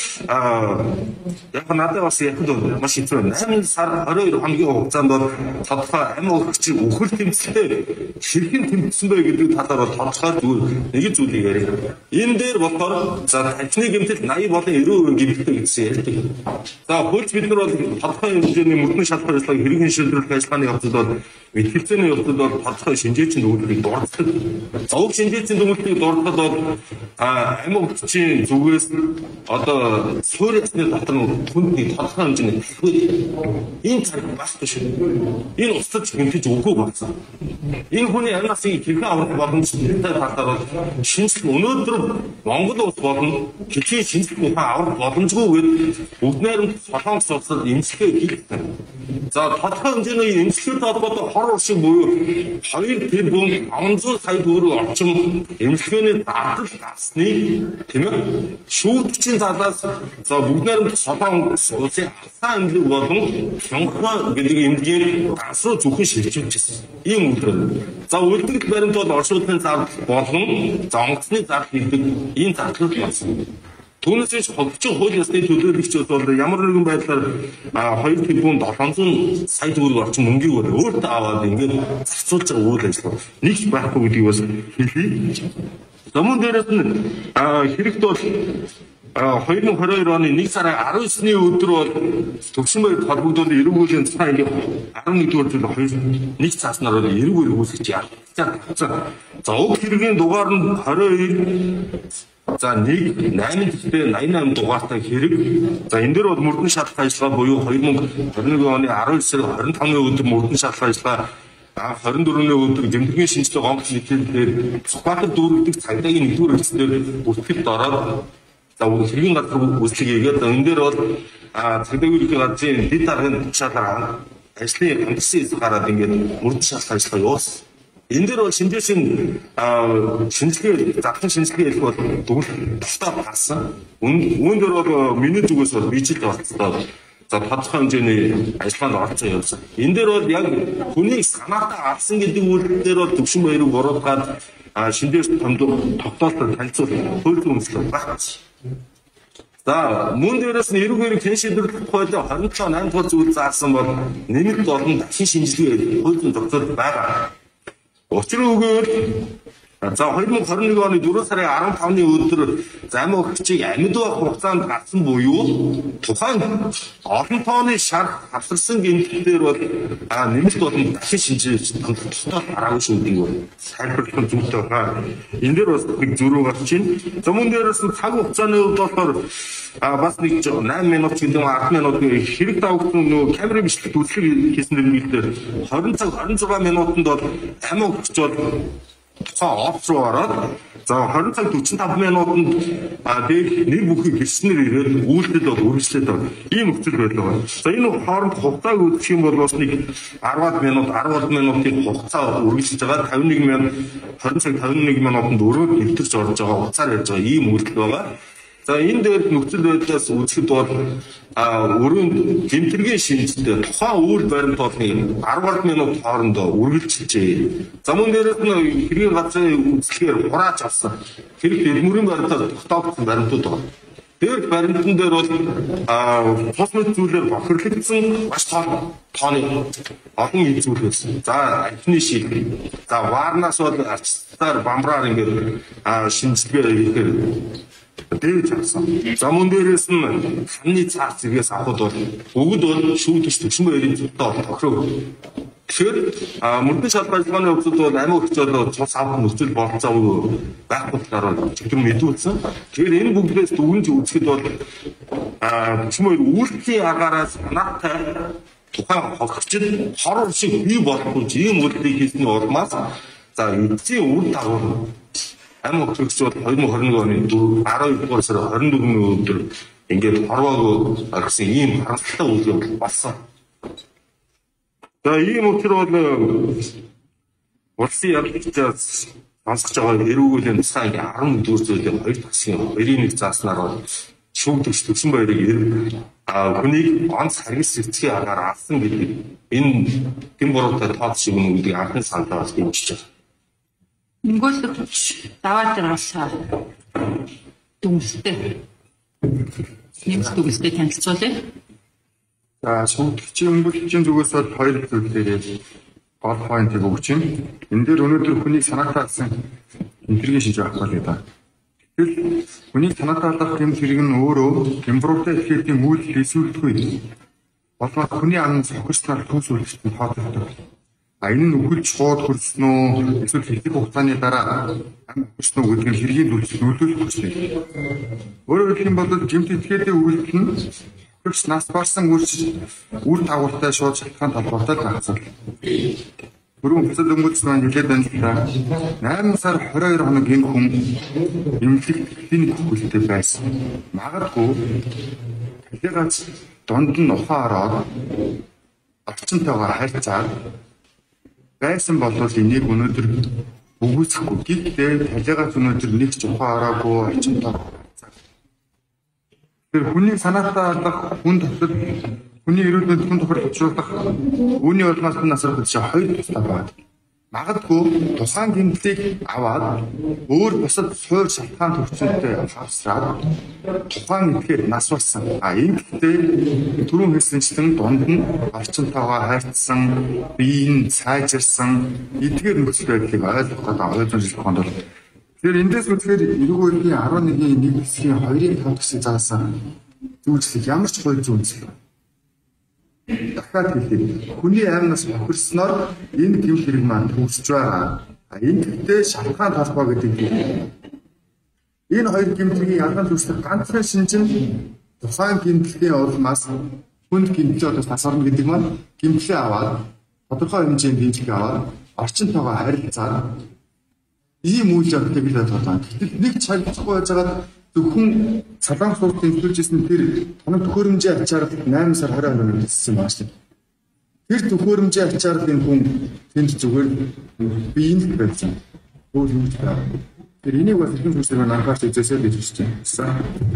Speaker 5: яг надад бас яхад маш хэцүү. 8 сар 22 хоногийн хугацаанд бол тодорхой амь уугчийн үхэл тэмцэлтэй хэрхэн тэмцсэн бэ гэдэг талаар бол тодорхой нэг зүйлийг ярих. Энэ дээр болохоор за тажны гэмтэл 80 болон 90% гэмтэлтэй гэсэн ярьдаг. За хөлж бид нар бол тодорхой хэмжээний мөрдөн шалгах ажиллагааг хэрхэн шийдвэрлэх ажиллагааны явцад бол мэтгэлцээний явцад бол тодорхой шинжээчийн дүгнэлтийг дурддаг. Зовг шинжээчийн дүгнэлтийг дурдвал бол амь уугчийн зүгээс одоо суурьсны дотор нь хүндний тодорхой хэмжээний энэ цаг багтаж шүү. Энэ устдад хэмтэж өгөө болсон. Энэ хүний амнасыг хэрхэн авах боломжтой талаар бол шинжлэх өнөөдөр Монгол улс болон хэдийн шинжлэх ухаан авах боломжгүй гэд бүгд найрамд Солонгос улсад эмчилгээ хийлээ. За тодорхой хэмжээний эмчилгээтэй холбоотой хор уршиг буюу 2 тэрбум 500 сая төгрөг орчим эмчилгээний дардал гарсныг тийм ээ шүүгчийн залаас за бүгд найрамд Солонгос улсын хасаа эмнэлэг болон Хонконг гэдэг эмнэлгийн ганц руу зөвхөн шилжүүлчихсэн. Ийм үйлдэл. За үлдэгдэл баримт бол оршуулгын зардал болон за онгоцны зардал гэдэг ийм зардал болсон. Түүнээс хогчин хууль ёсны төлөөлөгчид бол ямар нэгэн байдлаар 2 тэрбум 700 сая төгрөг орчим мөнгийг өөртөө аваад ингээд зарцуулж байгаа үйл ажиллагаа нэг байхгүй гэдгийг бас хэлье. Замун дээрээс нь хэрэгт бол 2022 оны 1 сарын 19-ны өдөр бол Төвшинбай холбогдоод эрүүл мэндийн цаангийн 11-р зүйл 2 цааснаар бол эрүүл үүсгэж явцсан. За уг хэргийн дугаар нь 22 за 1-8 гэхдээ 88 дугаартай хэрэг. За энэ дээр бол мөрдөн шалгах ажиллагаа буюу 2021 оны 12 сарын 25-ны өдөр мөрдөн шалгах ажиллагаа 24-ний өдөр гэмтэргийн шинжилгээ гомдол нийтлэлээр Сүхбаатар дүүрэгдэх цагдаагийн 1-р хэсгээр бүртгэгд ороод за хэргийн газар үзлэг хийгээд энэ дээр бол цагдаагийн ерөнхий газрын дэд даргын тушаалаар ажлын хангалтын эсрэг гараад ингээд мөрдөн шалгах ажиллагаа явуулсан. Энэ дээр бол шинжээчийн шинжилгээ зардлын шинжилгээ хийх бол дүгнэлт тусдаа гарсан. Үүн дээр бол миний зүгээс бол бичил болцлоо. За тодорхой хэмжээний ажиллагаанд оролцсон явсан. Энэ дээр бол яг хүний санаатаа авсан гэдэг үйлдэл бол Төвшинбаярыг буруутгаад шинжээч тогтоолтод танилцуулах хууль үндэслэл багц. За мөн дээрээс нь эрүүгээр хэн шийдвэрлэх хуулиа 27 8 дугаар зүйл заасан бол нэмэлт болон дахин шинжилгээ хуулийн тогтоол байгаа. Учир үгээр
Speaker 3: За 2021 оны 4 сарын 15-ны өдөр замын өгчийг амьд байх хугацаанд гарсан буюу тухайн олон тооны шарх авсарсан гэмтэлээр бол нэмэлт болон дахин шинжиж тодтол аргагүй шүү дээ. Тайлбарлах зүйтэй байгаа. Энэ дээр бас нэг зөрүү гарч байна. За мөн дээрээс цаг хугацааны хувьд болохоор бас нэг 8 минут гэдэг 10 минут хэрэг давагдсан нөгөө камерын бичлэгт үзлэг хийсэн нэрмэлдэр 20 цаг 26 минутанд бол амин өгч бол тухайн офс руу ороод за 20 цаг 45 минутанд дээд нэг бүхий гэрснэр ирээд үйлдэл бол үргэлжлээд байгаа. Ийм нөхцөл байдал байна. За энэ хооронд хугацааг үзэх юм бол бас нэг 10 минутын хугацаа үргэлжилж байгаа. 51 минут 20 цаг 51 минутанд өрөөд нэвтэрч орж байгаа хугацаар ярьж байгаа ийм үйлдэл байгаа. За энэ дээр нөхцөл байдлаас үзэхэд бол өрөөнд гэмтэргийн шинжтэй тухайн үйл баримт болны 10 минут хоорондоо үргэлжилжээ. За мөн дээрээс нь хэргийн газрын үзлэхээр хураач авсан. Хэрэг дэлгүүрийн баримтаар тогтоогдсон баримтууд байна. Тэр баримтан дээр бол тус мэт зүйлээр бохирлогдсон маш тооны олон зүйл байсан. За альпны шил. За ваарнаас бол арчтаар бамбраар ингээд шинжилгээ хийхээр дээд авсан. За мөн дээрээс нь ханны цаас зэргээс авахд бол бүгд бол шүүдэж төгсөн баярын зүйтэй тохирог. Тэгэхээр мөрдөн шалгуурлын хувьд бол амин өгчөд цус авах нөхцөл болцоогүй байхгүй талаар зөвхөн мэдүүлсэн. Тэгэхээр энэ бүгдээс дүгнж үзэхэд бол төгсөн баяр үйлдэлийн агаараас санаатай тухайн хогчид хор шиг бий болохгүй ийм үйлдэлийг хийсний улмаас за эцсийн үр дагавар амин өгч бол 2021 оны 12 дугаар сарын 24-ний өдөр ингээд хорвоог гэсэн ийм харамсалтай үйл болсон. За ийм учраас улсын ялагчдаас сонсож байгаа эрүүгүйлийн тусгай 10 дүүр зүйлийн 2 тасгийн 2-1 зааснаар шүүгдэгч төгсөн баярыг хүнийг онц харгас эцгийн агаар авсан гэдэг энэ тэм буруутай тооц шиг нэг гэдэг анхны саналаа бас дэмжиж байгаа.
Speaker 2: Ингүүлэгч даваад байгаа дүнстэй. Нэмэлт дүнстэй танилцуулъя.
Speaker 1: За шүүгдэгчийн өнгөлөгчийн зүгээс бол 2 зүйлээр гол поинтыг өгч байна. Энэ дээр өнөөдөр хүний санаатай гэсэн гэмтэргийн шинж авах гэдэг. Тэгэхээр хүний санаатай алдах гэмтэрэг нь өөрөө гэмбруутай ихэдийн үйлдэл эсвэлтгүй. Болмол хүний ан сохирснаар түүс үйлчлэлд тооцогддог. Энэ нь үхэлж шууд хөрсөн үү эсвэл хэдэн хугацааны дараа ам хөрсөн үү гэдэг нь хэргийн нөлөөлөх хүчтэй. Өөрөөр хэлэх юм бол гэмт этгээдийн үйлдэл нь хөрс нас барсан үр дагавартай шууд шалтгаан толгойтой тагцал. Бүрэн бүсэд өнгөцсөн маань хэлээд байна л да. 8 сар 22 хоног энэ хүн эмнэлэгт клиник хөлтэй байсан. Магадгүй талигач донд нь ухаан ороод орчинтойгоо харьцаад байсан бол энийг өнөөдөр өгөөцөхгүй. Гэхдээ талигач өнөөдөр нэг ч ухаан ороогүй орчинтойгоо. Тэр хүний санаатай алдах хүн тохирол хүний эрүүл мэнд хүн тохирол учруулах үүний улмаас хүн насрах гэж 2 тустай байна. Магадгүй тусгаан гэмтлийг аваад өөр бусад суур шалтгаан төвчөнтэй авсраад тухайн этгээр нас барсан. Ингэхдээ түрүүн хэлсэнчлэн дунд нь орчинтойгоо хайрцсан, бие нь сайжирсан эдгээр нөхцөл байдлыг ойлгох гэдэг ойлгомжтой хонд бол тэгэхээр эндээс үзэхээр эрүүгийн 11-ийн 1 хэсгийн 2-ын 5 гэсэн заасан зүйлсийг ямар ч гоё зүйлс дахиад хэлээ. Хүний аймнаас бохирсноор энэ гэв хэрэг маань төвсөж байгаа. Ингэхдээ шалтгаан толгой гэдэг нь энэ хоёр гэмтлийн ялгаан төслөх ганцхан шинж нь тухайн гэмтлийн улмаас хүнд гэмтлээс тасарна гэдэг маань гэмтлээ аваад тодорхой хэмжээний гэмтлийг аваад орчинтойгоо харилцаад ийм үйл явдлыг л бодоод. Гэтэл нэг чагцахгүй байж байгаа зөвхөн Солонгос улсад тэмдэглэжсэн тэр тоног төхөөрөмжийн ачаар 8 сар 20 хоног гэсэн юм байна. Тэр төхөөрөмжийн ачаар энэ хүн тэнд зүгээр биеинд байсан. Өөр юм байна. Тэр энийг бас хэдэн зүйлсээр анхаарч үзээсэй гэж хэлж байна.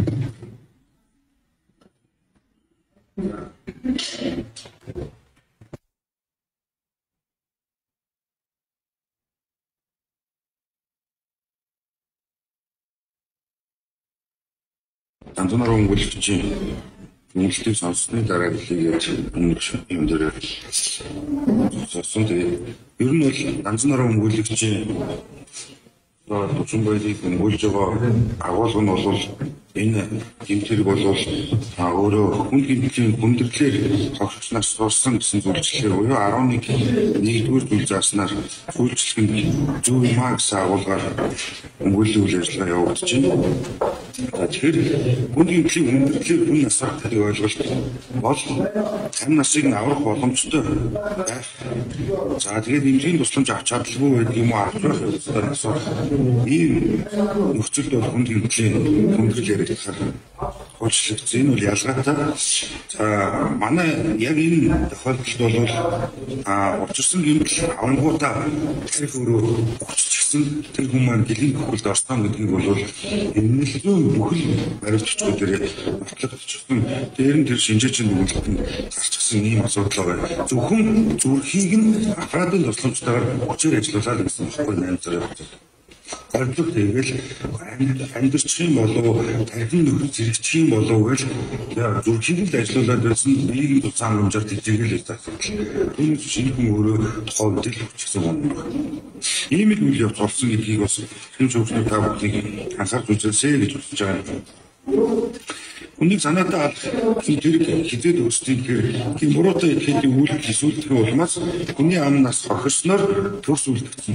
Speaker 3: Антоноор өнгөлөгчийн үнэлтийг сонссны дараа хэлгээд юм дээр сонсон. Тэгээд ер нь бол антоноор өнгөлөгчийн Тучин баярыг өмгөөлж байгаа агуулга нь бол энэ гэмтэрэг бол өөрөө хүн гэмтлийн хүндрэлээр хогцснаас сурсан гэсэн зүйлчлэлээр буюу 11-р зүйл зааснаар үйлчлэх нь зөв юм аа гэсэн агуулгаар өмгөөллийн үйл ажиллагаа явагдаж байна. Тэгэхээр хүн гэмтлийн хүндрэлээр хүн насаар гэдэг ойлголт бол амь насыг нь аврах боломжтой байх. За тэгээд эмчийн тусламж авч чадлагүй байдаг юм уу авах асуудал ийм нөхцөлд бол хүн гэмтлийн хүндрэл яригдахаар хойшлогдсон. Энэ бол ялгаатай. За манай яг энэ тохиолдолд бол учирсан гэмтэл авангуудаа тарих өөрөө өгччихсэн тэр хүмүүс маань гэлэн бүхэлд орсон гэдгийг бол эмнэлгийн бүхэл баримтчдууд дээр батлагдчихсан. Дээр нь тэр шинжээчийн дүгнэлт нь гарчихсан ийм асуудал байгаа. Зөвхөн зүрхийг нь аппаратын тусламжтайгаар хүчээр ажиллуулаад гэсэн байхгүй 8 зэрэг. Гардлага тэгэл амьдчих юм болов тархин нөхөд зэрэгчих юм болов гэж зүрхийг л ажиллуулад байсан нийгэм туцаан хэмжээр тэжээгэл асуудал. Энэ шинэ хүн өөрөө тухайн үед л хүчсэн юм. Ийм л үйл явц болсон гэдгийг бас шинж хөгжмийн та бүхнийг анхаарч үзээсэй гэж бодож байгаа юм. Үнийг санаатаа тэр хизээд өсдөг гэхээр буруутай идэхийг үйлдэл хийсүүлдэг улмаас хүний амнаас хохирсноор төрс үлдгэсэн.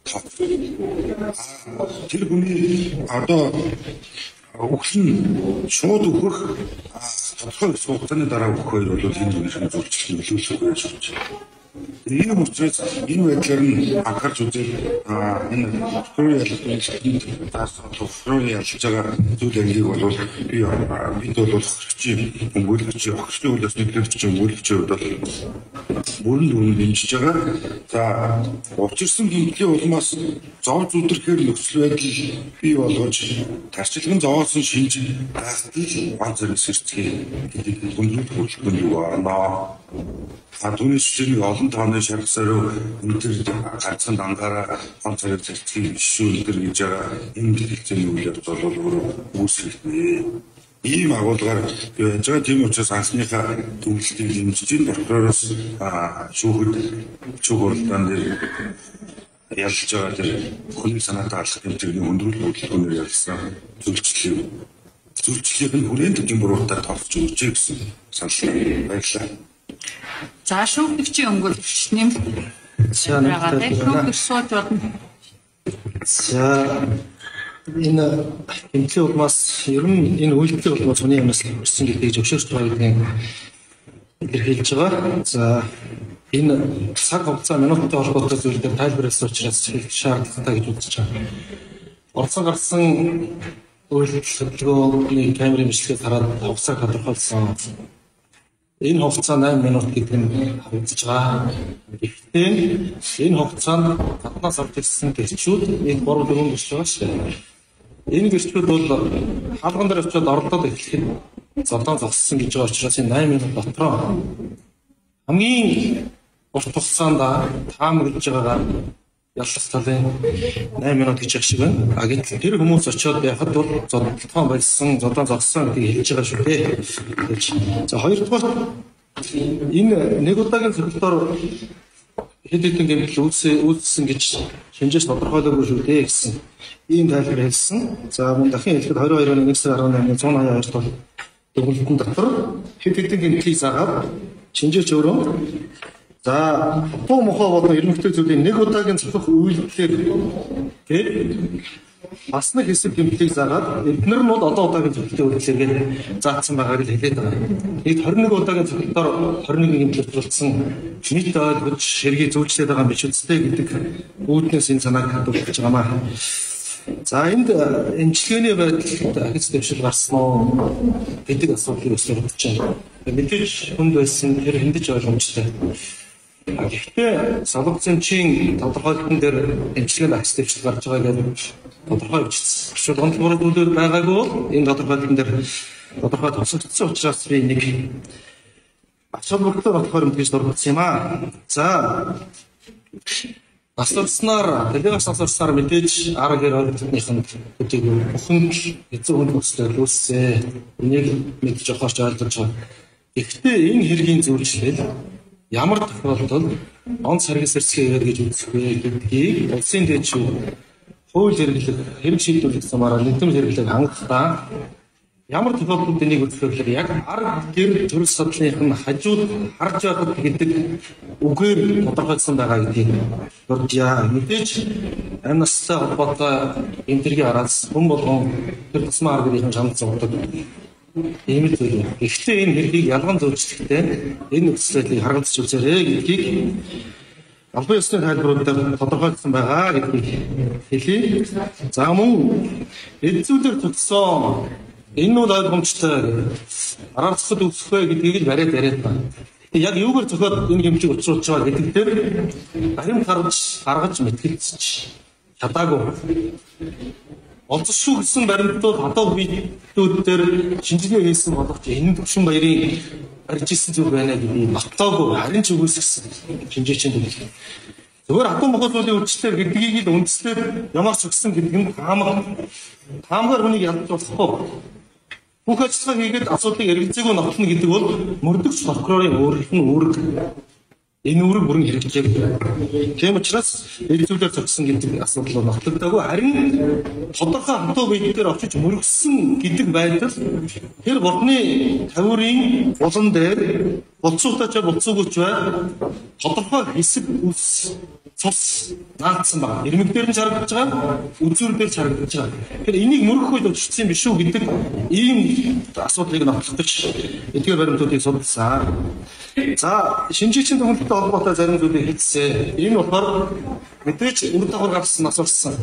Speaker 3: Тэр хүний одоо өгсөн шууд өгөх тодорхой хугацааны дараа өгөх хоёр бол энэ үеийн зөвчлөлт нөлөөлөх байж байна. Ийм учраас энэ байдлаар нь анхаарч үзээд энэ флори ялж байгаа зүйл ангиг бол бид бол өгчийн өмгөөлөгчийн өгчийн үйлс нэглэгчийн өмгөөлөгчийн хувьд бол бүрэн дүрмээр дэмжиж байгаа. За учирсан гэмтлийн улмаас зов зүдрэхээр нөхцөл байдал бий болгож тарчилгын зовоосон шинж гайхтал ганц зэрэг сэрцгий гэдэг хүндрэл хөдөлгөөнд юу байна. Түүний шижиг олон тооны шарх сарив өнтер ганцхан дангаараа ганц зэрэг сэрцгий шүү өнтер гэж байгаа энэ хэлцээний үйл явц бол өөрөө үүсэлтнэ. Ийм агуулгаар байж байгаа. Тийм учраас анхныхаа дүгнэлтийг дэмжиж прокуророос шүүх уралдаан дээр ялж байгаа тэр хүний санаатай алхах хэмжээний өндрөл хөдөлгөөнөөр ялсан зөвчлөлийн хүрээнд тийм буруутай тооцож өгч гэсэн санал баярлалаа.
Speaker 2: За шүүгчийн өмгөөлөгч нэм. За
Speaker 4: энэ гэмтлийн улмаас ер нь энэ үйлдэлийн улмаас хүний амнаас ирсэн гэдгийг зөвшөөрч байгаа гэдгийг илэрхийлж байгаа. За энэ цаг хугацаа минуттай холбоотой зүйл дээр тайлбарласан учраас шаардлагатай гэж үзэж байгаа. Орцон гарсан үйлдэлний камерын бичлэгийг хараад хугацааг тодорхойлсон. Энэ хугацаа 8 минут гэдэг нь харагдаж байгаа. Гэхдээ энэ хугацаанд гаднаас орж ирсэн гэрчүүд нэг 3-4 гэрч байгаа шүү дээ. Энэ гэрчүүд бол хаалган дээр очиод ордоод эхлэхэд зодон зогссон гэж байгаа учраас энэ 8 минут дотроо хамгийн урт хугацаанд таамаглаж байгаагаар яллах талын 8 минут гэж шиг байна. Гэтэл тэр хүмүүс очиод байхад бол зодон болсон, зодон зогссон гэдгийг хэлж байгаа шүү дээ. За хоёрдугаар энэ нэг удаагийн цогцолтоор хэд хэдэн гэмтэл үүссэн гэж шинжээс тодорхойлоогүй шүү дээ гэсэн ийм тайлбар хэлсэн. За мөн дахин хэлэхэд 22 оны 1 сарын 18-ны 182 тул дүгнэлтэн дотор хэд хэдэн гэмтлийг заагаад шинжээч өөрөө за туу мохоо болон эрмэгтэй зүйлийн нэг удаагийн цохих үйлдэлээр бас нэг хэсэг гэмтлийг заагаад эдгээр нь бол одоо удаагийн цохилтын үйлдэлээр заасан байгааг л хэлээд байгаа. Нийт 21 удаагийн цохилтоор 21 гэмтэл тулцсан нийт ойлгож хэргийг зөвчлээд байгаа биш үстэй гэдэг үүднээс энэ санааг хадгалж байгаамаа. За энд эмчилгээний байдалд ахиц дэвшил гарсан уу гэдэг асуудлыг өсгөж байна. Мэдээж хүнд байсан тэр хэмдэж ойлгомжтой. Гэхдээ салбарцэмчийн тодорхойлолтын дээр эмчилгээний ахиц дэвшил гарч байгаа гэдэг тодорхой бичсэн. Шууд гонтгороо дүүлээд байгаагүй энэ тодорхойлолтын дээр тодорхой тусагдсан учраас би нэг ачаалбартай тохиромж гэж дурдсан юм аа. За асуурснаар дэлгээс асуурснаар мэдээж арга гэр ойлголтынханд үдэг бүхэн эзэн хүнд өсөлт үүсээ. Энийг мэдж авахч ойлгож байгаа. Гэхдээ энэ хэргийн зөвчлөл ямар тохиолдолд онц харгас эрсгээ ирээд гэж үзэх вэ гэдгийг улсын дэд шүү хууль хэрэглэх, хэрэг шийдвэрлэх замаараа нийтмэл хэрэглээг хангахдаа ямар тохиолдолд энийг үзүүлэхээр яг арга гэр төрөл судлалынх нь хажууд харж байхад гэдэг үгээр тодорхойлсон байгаа гэдгийг дурдъя. Мэдээж амь настай холбоотой энтергийн араас хүн болгон тэр тусмаа арга гэрийн шанд зогддог. Ийм л зүйл. Гэхдээ энэ хэргийг ялган зөвчлөхдөө энэ нөхцөлийг харгалзаж үзээрэй гэдгийг албан ёсны тайлбаруудаар тодорхойлсон байгаа гэдгийг хэлье. За мөн эд зүйлээр төгссөн энэ бол ойлгомжтой араар зохиод үүсэхгүй гэдгийг л бариад байна. Яг юугаар зохиод энэ хэмжээг учруулж байгаа гэдэг дээр баримт гаргаж мэтгэлцэж чадаагүй. Олзошгүй гэсэн баримтууд одоо биетүүд дээр шинжилгээ хийсэн боловч энэ төвшин баярын барьж ирсэн зүйл байна гэдгийг батлаагүй харин ч үгүйсгэсэн шинжээчэнд хэлсэн. Зөвхөн хатуу Монгол улсын үйлчлэл гэдгийг л үндслээр ямар ч өгсөн гэдэг нь таамгаар хүнийг ялж болохгүй. Бүх ажиллагаа хийгээд асуудлыг эргэлзээгүй нотолно гэдэг бол мөрдөгч прокурорын өөрийнх нь үүрэг. Энэ үүрэг бүрэн хэрэгжээг. Тийм учраас энэ зүйлээр зогссон гэдэг асуудал нотлогдоогүй. Харин тодорхой хатуу биедээр очиж мөргсөн гэдэг байдал тэр бурхны тавирын улан дээр болцоотойч болцоогүй ч бай тодорхой хэсэг үс цус наацсан байна. Ирмэг дээр нь харагдаж байгаа, үзүүр дээр ч харагдаж байгаа. Тэгэхээр энийг мөргөх үед очсон биш үү гэдэг ийм асуудлыг нотлох гэж эдгээр баримтуудыг судалсан. За шинжээчийн тохиолдолтой холбоотой зарим зүйлийг хэлсэн. Энэ болохоор мэдээж үр дагавар гарсан нас орсон.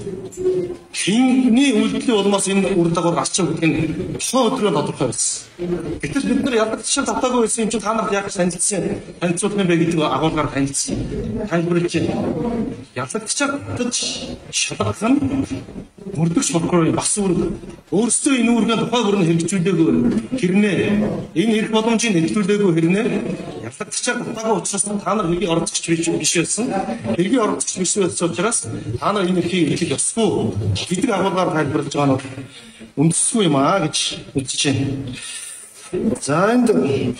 Speaker 4: Хинний үйлдэлийн улмаас энэ үр дагавар гарч байгаа гэдэг нь тоо өдрөө тодорхой байсан. Гэтэл бид нар ялгагдчих татаагүй байсан юм чинь та нарт яаж танилцсан танилцуулах юм бэ гэдэг агуулгаар танилцсан. Тайлбарлаж ялгагдчих шалгах нь мөрдөгч прокурорын бас үүрэг. Өөрсдөө энэ үүргээ тухай бүрэн хэрэгжүүлээгүй хэрнээ энэ эрх боломжийг нэвтрүүлээгүй хэрнээ ялгагдчих татаагүй учраас та нар хэргийг оролцогч биш байсан. Хэргийг оролцогч биш байсан учраас та нар энэ эрхийг хэлэх ёсгүй гэдэг агуулгаар тайлбарлаж байгаа нь үндэсгүй юм аа гэж үзэж байна. За энд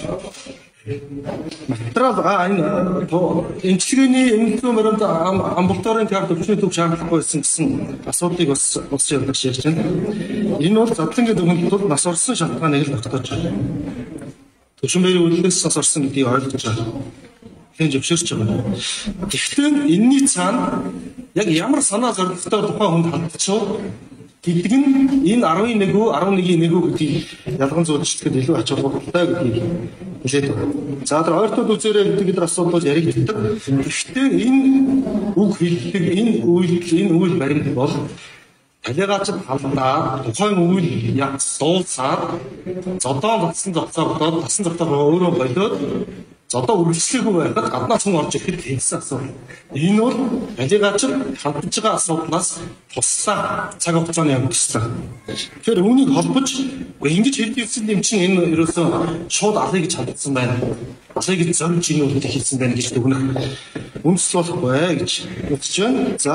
Speaker 4: материал энэ эмчилгээний эмнэлгийн баримт амбулаторийн карт өвчний төв шаардлагагүй байсан гэсэн асуудлыг бас явуулж ярьж байна. Энэ бол задлангийн төгөлд бол нас орсон шалтгааныг л тогтоож байна. Төвшин баярын үйлдэлээс нас орсон гэдгийг ойлгож байгаа. Хэн зөвшөөрч байгаа. Гэхдээ энэний цаана яг ямар санаа зорилготой тухайн хүнд хандчихв гэдэг нь энэ 11-ийн 1 гэдгийг ялган зүйчлэхэд илүү ач холбогдолтой гэдгийг хэлээд байна. За тэр ойртууд үзээрэй гэдэг асуудал яригддаг. Гэхдээ энэ үг хэллэг энэ үйл баримт бол талигаачд халдаад тухайн үйл яг суулсаад зодоо татсан зогцоогдоод тасан зогцоогоо өөрөө болоод зодоо үргэлжлэхгүй байхад гаднаас хүн орж ирэхэд хэлсэн асуудал. Энэ бол талигаачд хандж байгаа асуудлаас туссан цаг хугацааны явагдсан. Тэгэхээр үүнийг холбож ингэж хэлсэн юм чинь энэ ерөөсөө шууд алхыг гэж хандсан байна. Алхыг гэж зорж энэ үгтэй хэлсэн байна гэж дүгнэх үндэслэл болохгүй гэж үзэж байна. За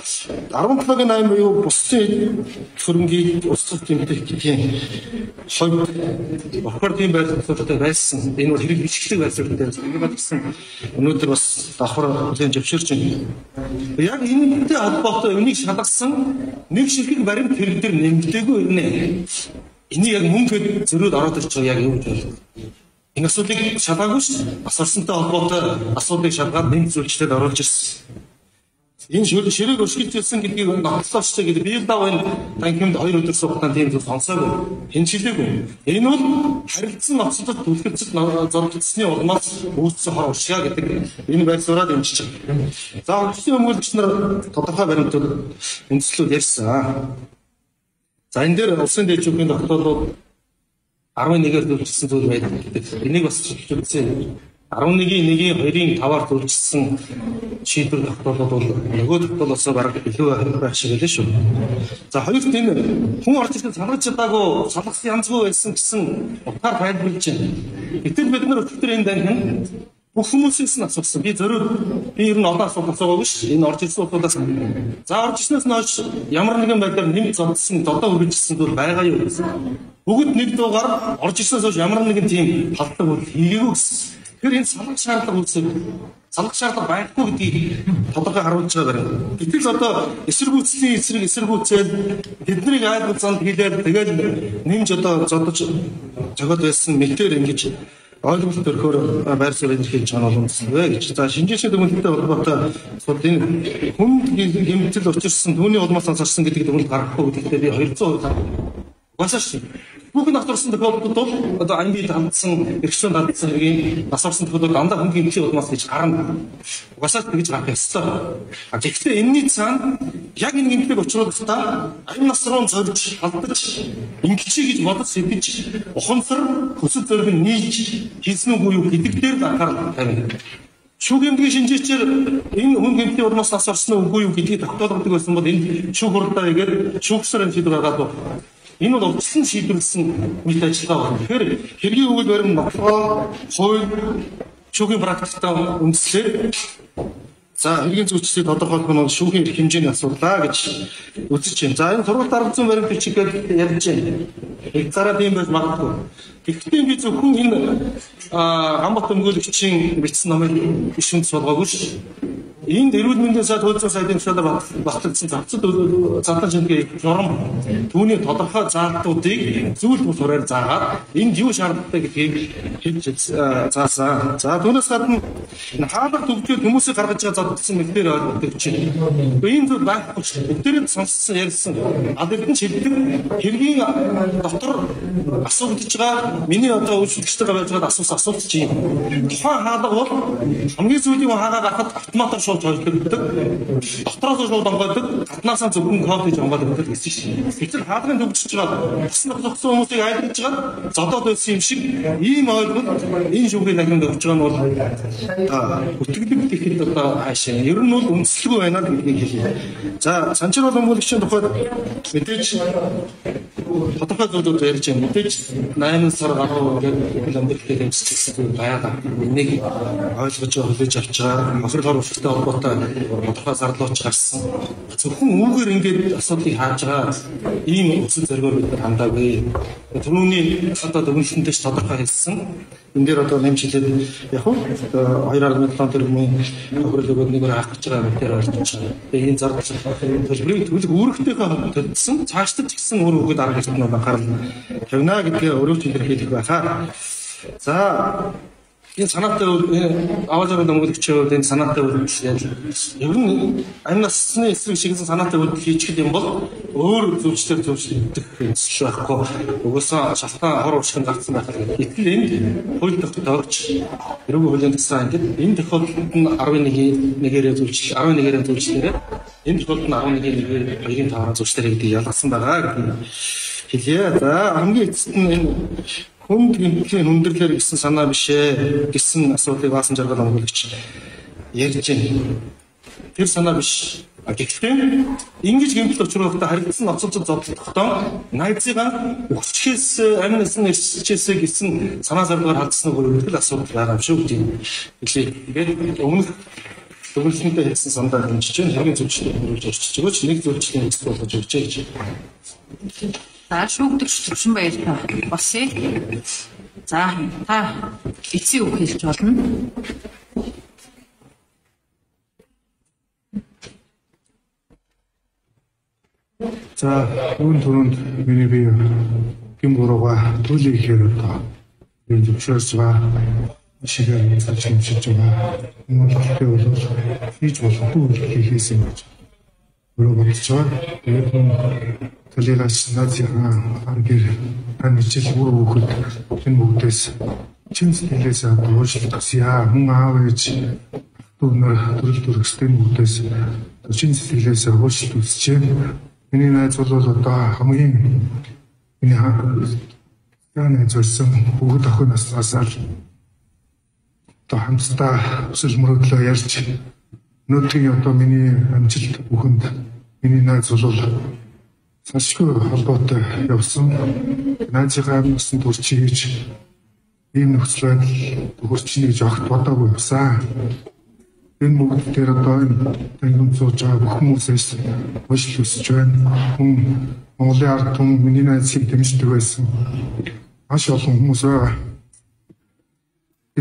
Speaker 4: 17-8 буюу бусдын хөрөнгийг устгах тэмдэг гэдгийн хувьд бохор тийм байдлуудтай байсан. Энэ бол хэрэг бичгэлэг байдлуудтай ингэ батсан. Өнөөдөр бас давхар хүлээн зөвшөөрч байна. Яг энэтэй холбоотой үнийг шалгасан нэг ширхэг баримт хэрэг дээр нэмэгдээгүй ирнэ. Энийг яг мөнгөд зөрөөд ороод ирж байгаа яг юу гэж байна. Энэ асуудлыг шалгаагүй шүү дээ. Бас орсонтой холбоотой асуудлыг шалгаад нэмж зүйлчлээд оруулж ирсэн. Энэ ширэг өшгөлтүүлсэн гэдгийг нотлооч гэдэг би л дав энэ танхимд 2 өдөр суухтаа тийм зүйл сонсоогүй. Хинчилээгүй. Энэ бол харилцан ноцтод түлхэцэл зодтолцсны улмаас үүссэн хор уршаа гэдэг энэ байдлаараа дэмжиж байгаа. За өчигдөр өмгөөлөгч нар тодорхой баримтууд үндэслэл ярьсан. За энэ дээр улсын дэжүүгийн тогтоолууд 11-ээр зөвшөөрсөн зүйл байдаг. Энийг бас зөвшөөрч үзье. 11-ийн 1-ийн 2-ийн 5-аар зөвшөөрсөн шийдвэр тогтоолууд бол нөгөө тогтоолоос бараг илүү байх шиг байлаа шүү. За хоёрт энэ хүн орж ирсэн салгаж чадаагүй салгасан янзгүй байсан гэсэн утгаар тайлбарлаж байна. Гэтэл бид нар өчигдөр энэ данхин бүх хүмүүсээс нь асуусан. Би ер нь олон асуулт асуугаагүй шүү. Энэ орж ирсэн улсуудаас. За орж ирснээс нь хойш ямар нэгэн байдлаар нэмж зодсон, додоо үргэлжилсэн зүйл байгаа юу гэсэн. Бүгд нэг дуугаар орж ирснээс хойш ямар нэгэн тийм халддаг үйл хийгээгүй гэсэн. Тэгэхээр энэ салах шаардлага үүсэх салах шаардлага байхгүй гэдгийг тодорхой харуулж байгаа юм. Гэтэл одоо эсэргүүцлийн эсэргүүцэл тэднийг айлгал занд хийлээд тэгэл нэмж одоо зодож жогоод байсан мэтэр ингэж ойлголт төрхөөр байр суурь илэрхийлж байгаа нь үндэслэвэ гэж. За шинжээчийн дүгнэлттэй холбоотой асуудал энэ хүнд гэмтэл учирсан түүний улмаас ансарсан гэдэг дүгнэлт гаргахгүй гэдэгтээ би 200% угаасаа бүх натурсан тохиолдолд бол одоо амьд хандсан, эрхшүүнд хандсан хэргийн нас орсон тохиолдолд дандаа хүн гэмтлийн улмаас гэж гарна. Угаасаа тэгж гарах ёстой. Гэхдээ энэний цаана яг энэ гэмтлийг учруулахдаа амь нас руу зорж, халдаж, ингэчий гэж бодож сэдэж, ухамсар, хүсэл зориг нь нийж хийсэн үгүй юу гэдэг дээр анхаарал тавина. Шүүх эмнэлгийн шинжээчээр энэ хүн гэмтлийн улмаас нас орсон үгүй юу гэдгийг тогтоолгодог байсан бол энэ шүүх хурдаа игээд шүүгсээр энэ шийдвэр гаргаад энэ бол урьдчилан шийдвэрлсэн мэт ажиллагаа байна. Тэгэхээр хэргийн өгөл баримт нотлогоо хууль шүүхийн практиктай үндэслээд за хэргийн зүйчлэлийг тодорхойлох нь бол шүүхийн эрх хэмжээний асуудал гэж үзэж байна. За энэ сургалт арга зүйн баримт бичигээр ярьж байна. Их зараа тийм байж магадгүй. Гэхдээ би зөвхөн энэ хамбат өмгөөлөгчийн бичсэн номыг биш үндэс болгоогүй шүү. Энд эрүүл мэндийн сайд хууль зүйн сайдын тушаалаар батлагдсан зарцад задлан шингээ журам түүний тодорхой заалтуудыг зүйл бус ураар заагаад энд юу шаардлагатай гэдгийг хэлж заасан. За түүнээс гадна хаалга төвчл хүмүүсийг гаргаж байгаа задлсан мэтээр ойлгодог чинь. Энэ зүйл байхгүй шүү. Бүгдээрээ сонссон ярьсан. Албан шилдэг хэргийн дотор асуудаж байгаа миний одоо үйлчлэгчтэйгээ байж байгаа асуулт чинь. Тухайн хаалга бол хамгийн сүүлийн хаагаа гарахад автоматар шууд ойлгогддог. Дотроос шууд онгойдог, гаднаасаа зөвхөн код хийж онгойдог гэсэн чинь. Гэвч хаалгын төвчж байгаа тусна зогссон хүмүүсийг айлгаж байгаа зодоод байсан юм шиг ийм ойлголт энэ шүүхийн лагинд өгч байгаа нь бол бүтгэдэг гэхэд одоо хаашаа ер нь бол үндэслэгүй байна гэдгийг хэлье. За санчир бол өмгөөлөгчийн тухайд мэдээж тодорхой зүйлүүд ярьж байна. Мэдээж 8 сар гаруй гэдэг амьдралыг хэмжүүлсэн байгаа. Энийг ойлгож хүлээж авч байгаа. Хосрол оруулалттай холбоотой тодорхой зарлууч гарсан. Зөвхөн үүгээр ингээд асуудлыг хааж байгаа ийм үсэг зоригоор бид хандаагүй. Түрүүний одоо дүгнэлтэнтэй ч тодорхой хэлсэн. Энд дээр одоо нэмжлээд яг уу 2.7 тэрбумын хохирол өгөөд нэгээр авах гэж байгаа мэтэр орж байгаа. Тэгээ энэ зардал төлбөрийг төлөх үүрэгтэйгээ төлсөн цаашдаа ч гэсэн өөр өгөөд арга хэрэгтэн анхаарал тавина гэдгээ өрөөж илэрхийлэх байхаа. За энэ санаатай аваалаар өмгөөлөгчөө энэ санаатай үйлдэл ер нь амь насны эсрэг шигсэн санаатай үйлдэл хийчих юм бол өөр зөвчлөлтөөр зөвшлөгдөх зүйл байхгүй. Угсаа шалтгаан хор уршигын зарцсан байх гэдэг. Гэтэл энд хууль тогтоогч эрүүл хуулийн тусаа ингээд энэ тохиолдолд нь 11-ээрээ зөвчлөл 11-ээрээ зөвчлөлөөрээ энэ тохиолдолд нь 11-ийн 2-ын 5-аар зөвчлөлөөрэй гэдэг ялгасан байгаа гэдэг хэлье. За хамгийн эцэст нь энэ хүнд гэмтлийн хүндрэлээр гэсэн санаа биш ээ гэсэн асуудлыг Баасан жаргал өмгөөлөгч ярьж байна. Тэр санаа биш. Гэхдээ ингэж гэмтэл учруулахдаа харилцсан ноцолцол зодтолдохдоо найзыгаа өгчхээс амин нэсэн ирчээсээ гэсэн санаа зорилгоор хандсан хүртэл асуудал байгаа юм шүү дээ. Тэгээд өмнөх зөвлөлтөндөө хэлсэн сандаа хэмжиж байна. Хэргийн зөвчлөлийг хөрвүүлж орчиж өгөөч нэг зөвчлөлийн эцэг болгож өгч гэж. За шүүгдэгч төвшин баярлалаа. Босъё. За та эцсийн үг хэлж болно.
Speaker 3: За түрүүнд миний бие гин бурууга төлөй ихээр одоо би зөвшөөрч байгаа. Ишигээр цааш хэмжиж байгаа. Үнэхээр бол хийж болохгүй хийхээс юм гэж өөрөө бодож байгаа. Тэгээд төлөйгөөс наадсийнхаа аргэр анижил бүр өгөхөд энэ бүгдээс чин сэтгэлээс уушлагдсан хүн аав ээж өнөр төрөл төрөстэй бүгдээс чин сэтгэлээс уушлт үсэж байна. Миний найз бол одоо хамгийн миний хаана зорьсон бүгд охин наснаас одоо хамтдаа өсөл мөрөдлөө ярьж өнөөдрийн одоо миний амжилт бүхэнд миний найз бол цаашгүй холбоотой явсан. Найзынхаа амьдсан төрчий гэж ийм нөхцөл байдал төгөрч нэг жогт бодоогүй явсан. Энэ бүгд дээр одоо энэ сууж байгаа бүх хүмүүсээс уушлал үсэж байна. Хүн Монголын ард түмэн миний найзыг дэмждэг байсан. Маш олон хүмүүс байгаа.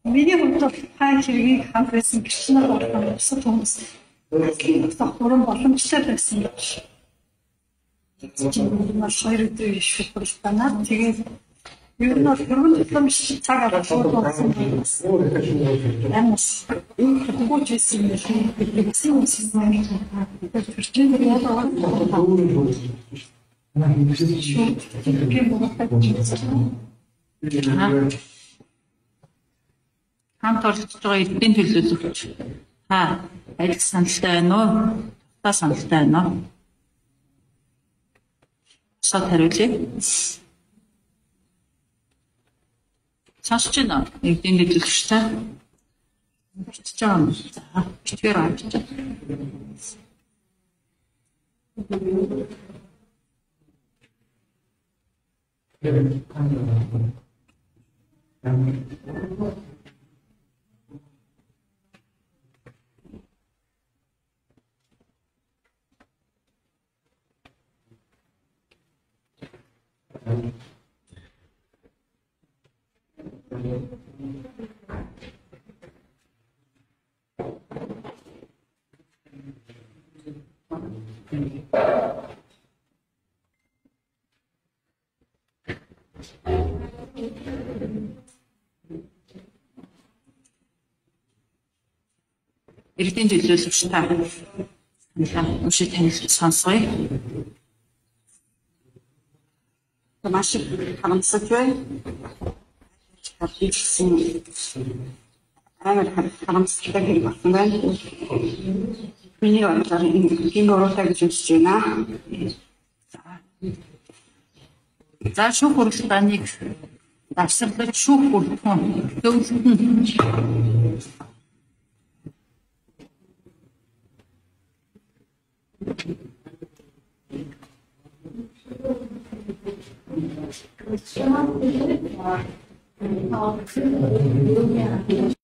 Speaker 6: Миний хувьд бол хаа хэргийг хамт байсан гэрчнэр болгох бусад хүмүүс зөвхөн дуран боломжтой байсан гэж. Маш хоёр өдөр шүлбэр танаад тэгээд ер нь бол хөргөн тусламж цаг аваад болсон хүмүүс. Ямас энэ хөгжиж ирсэн юм шиг гэсэн юм. Тэрчээ яагаад хамт оролцож байгаа эдийн төлөөлөгч та аль саналтай байна уу? Та саналтай байна уу? Сад хариулъя. Сонсож байна уу? Эдийн төлөөлөгч та бичиж байгаа юм. За, бичгээр авчиж. Иргэдийн төлөөлөгч та уншиж танилцуулж сонсгоё.
Speaker 7: Маш их харамсаж байна. Амар харамсалтай хэрэг болсон байна. Миний бодлоор энэ гурвтай гэж үзэж байна.
Speaker 2: За шүүх хурлааныг давсарлаж шүүх бүртгэн төвлөрөн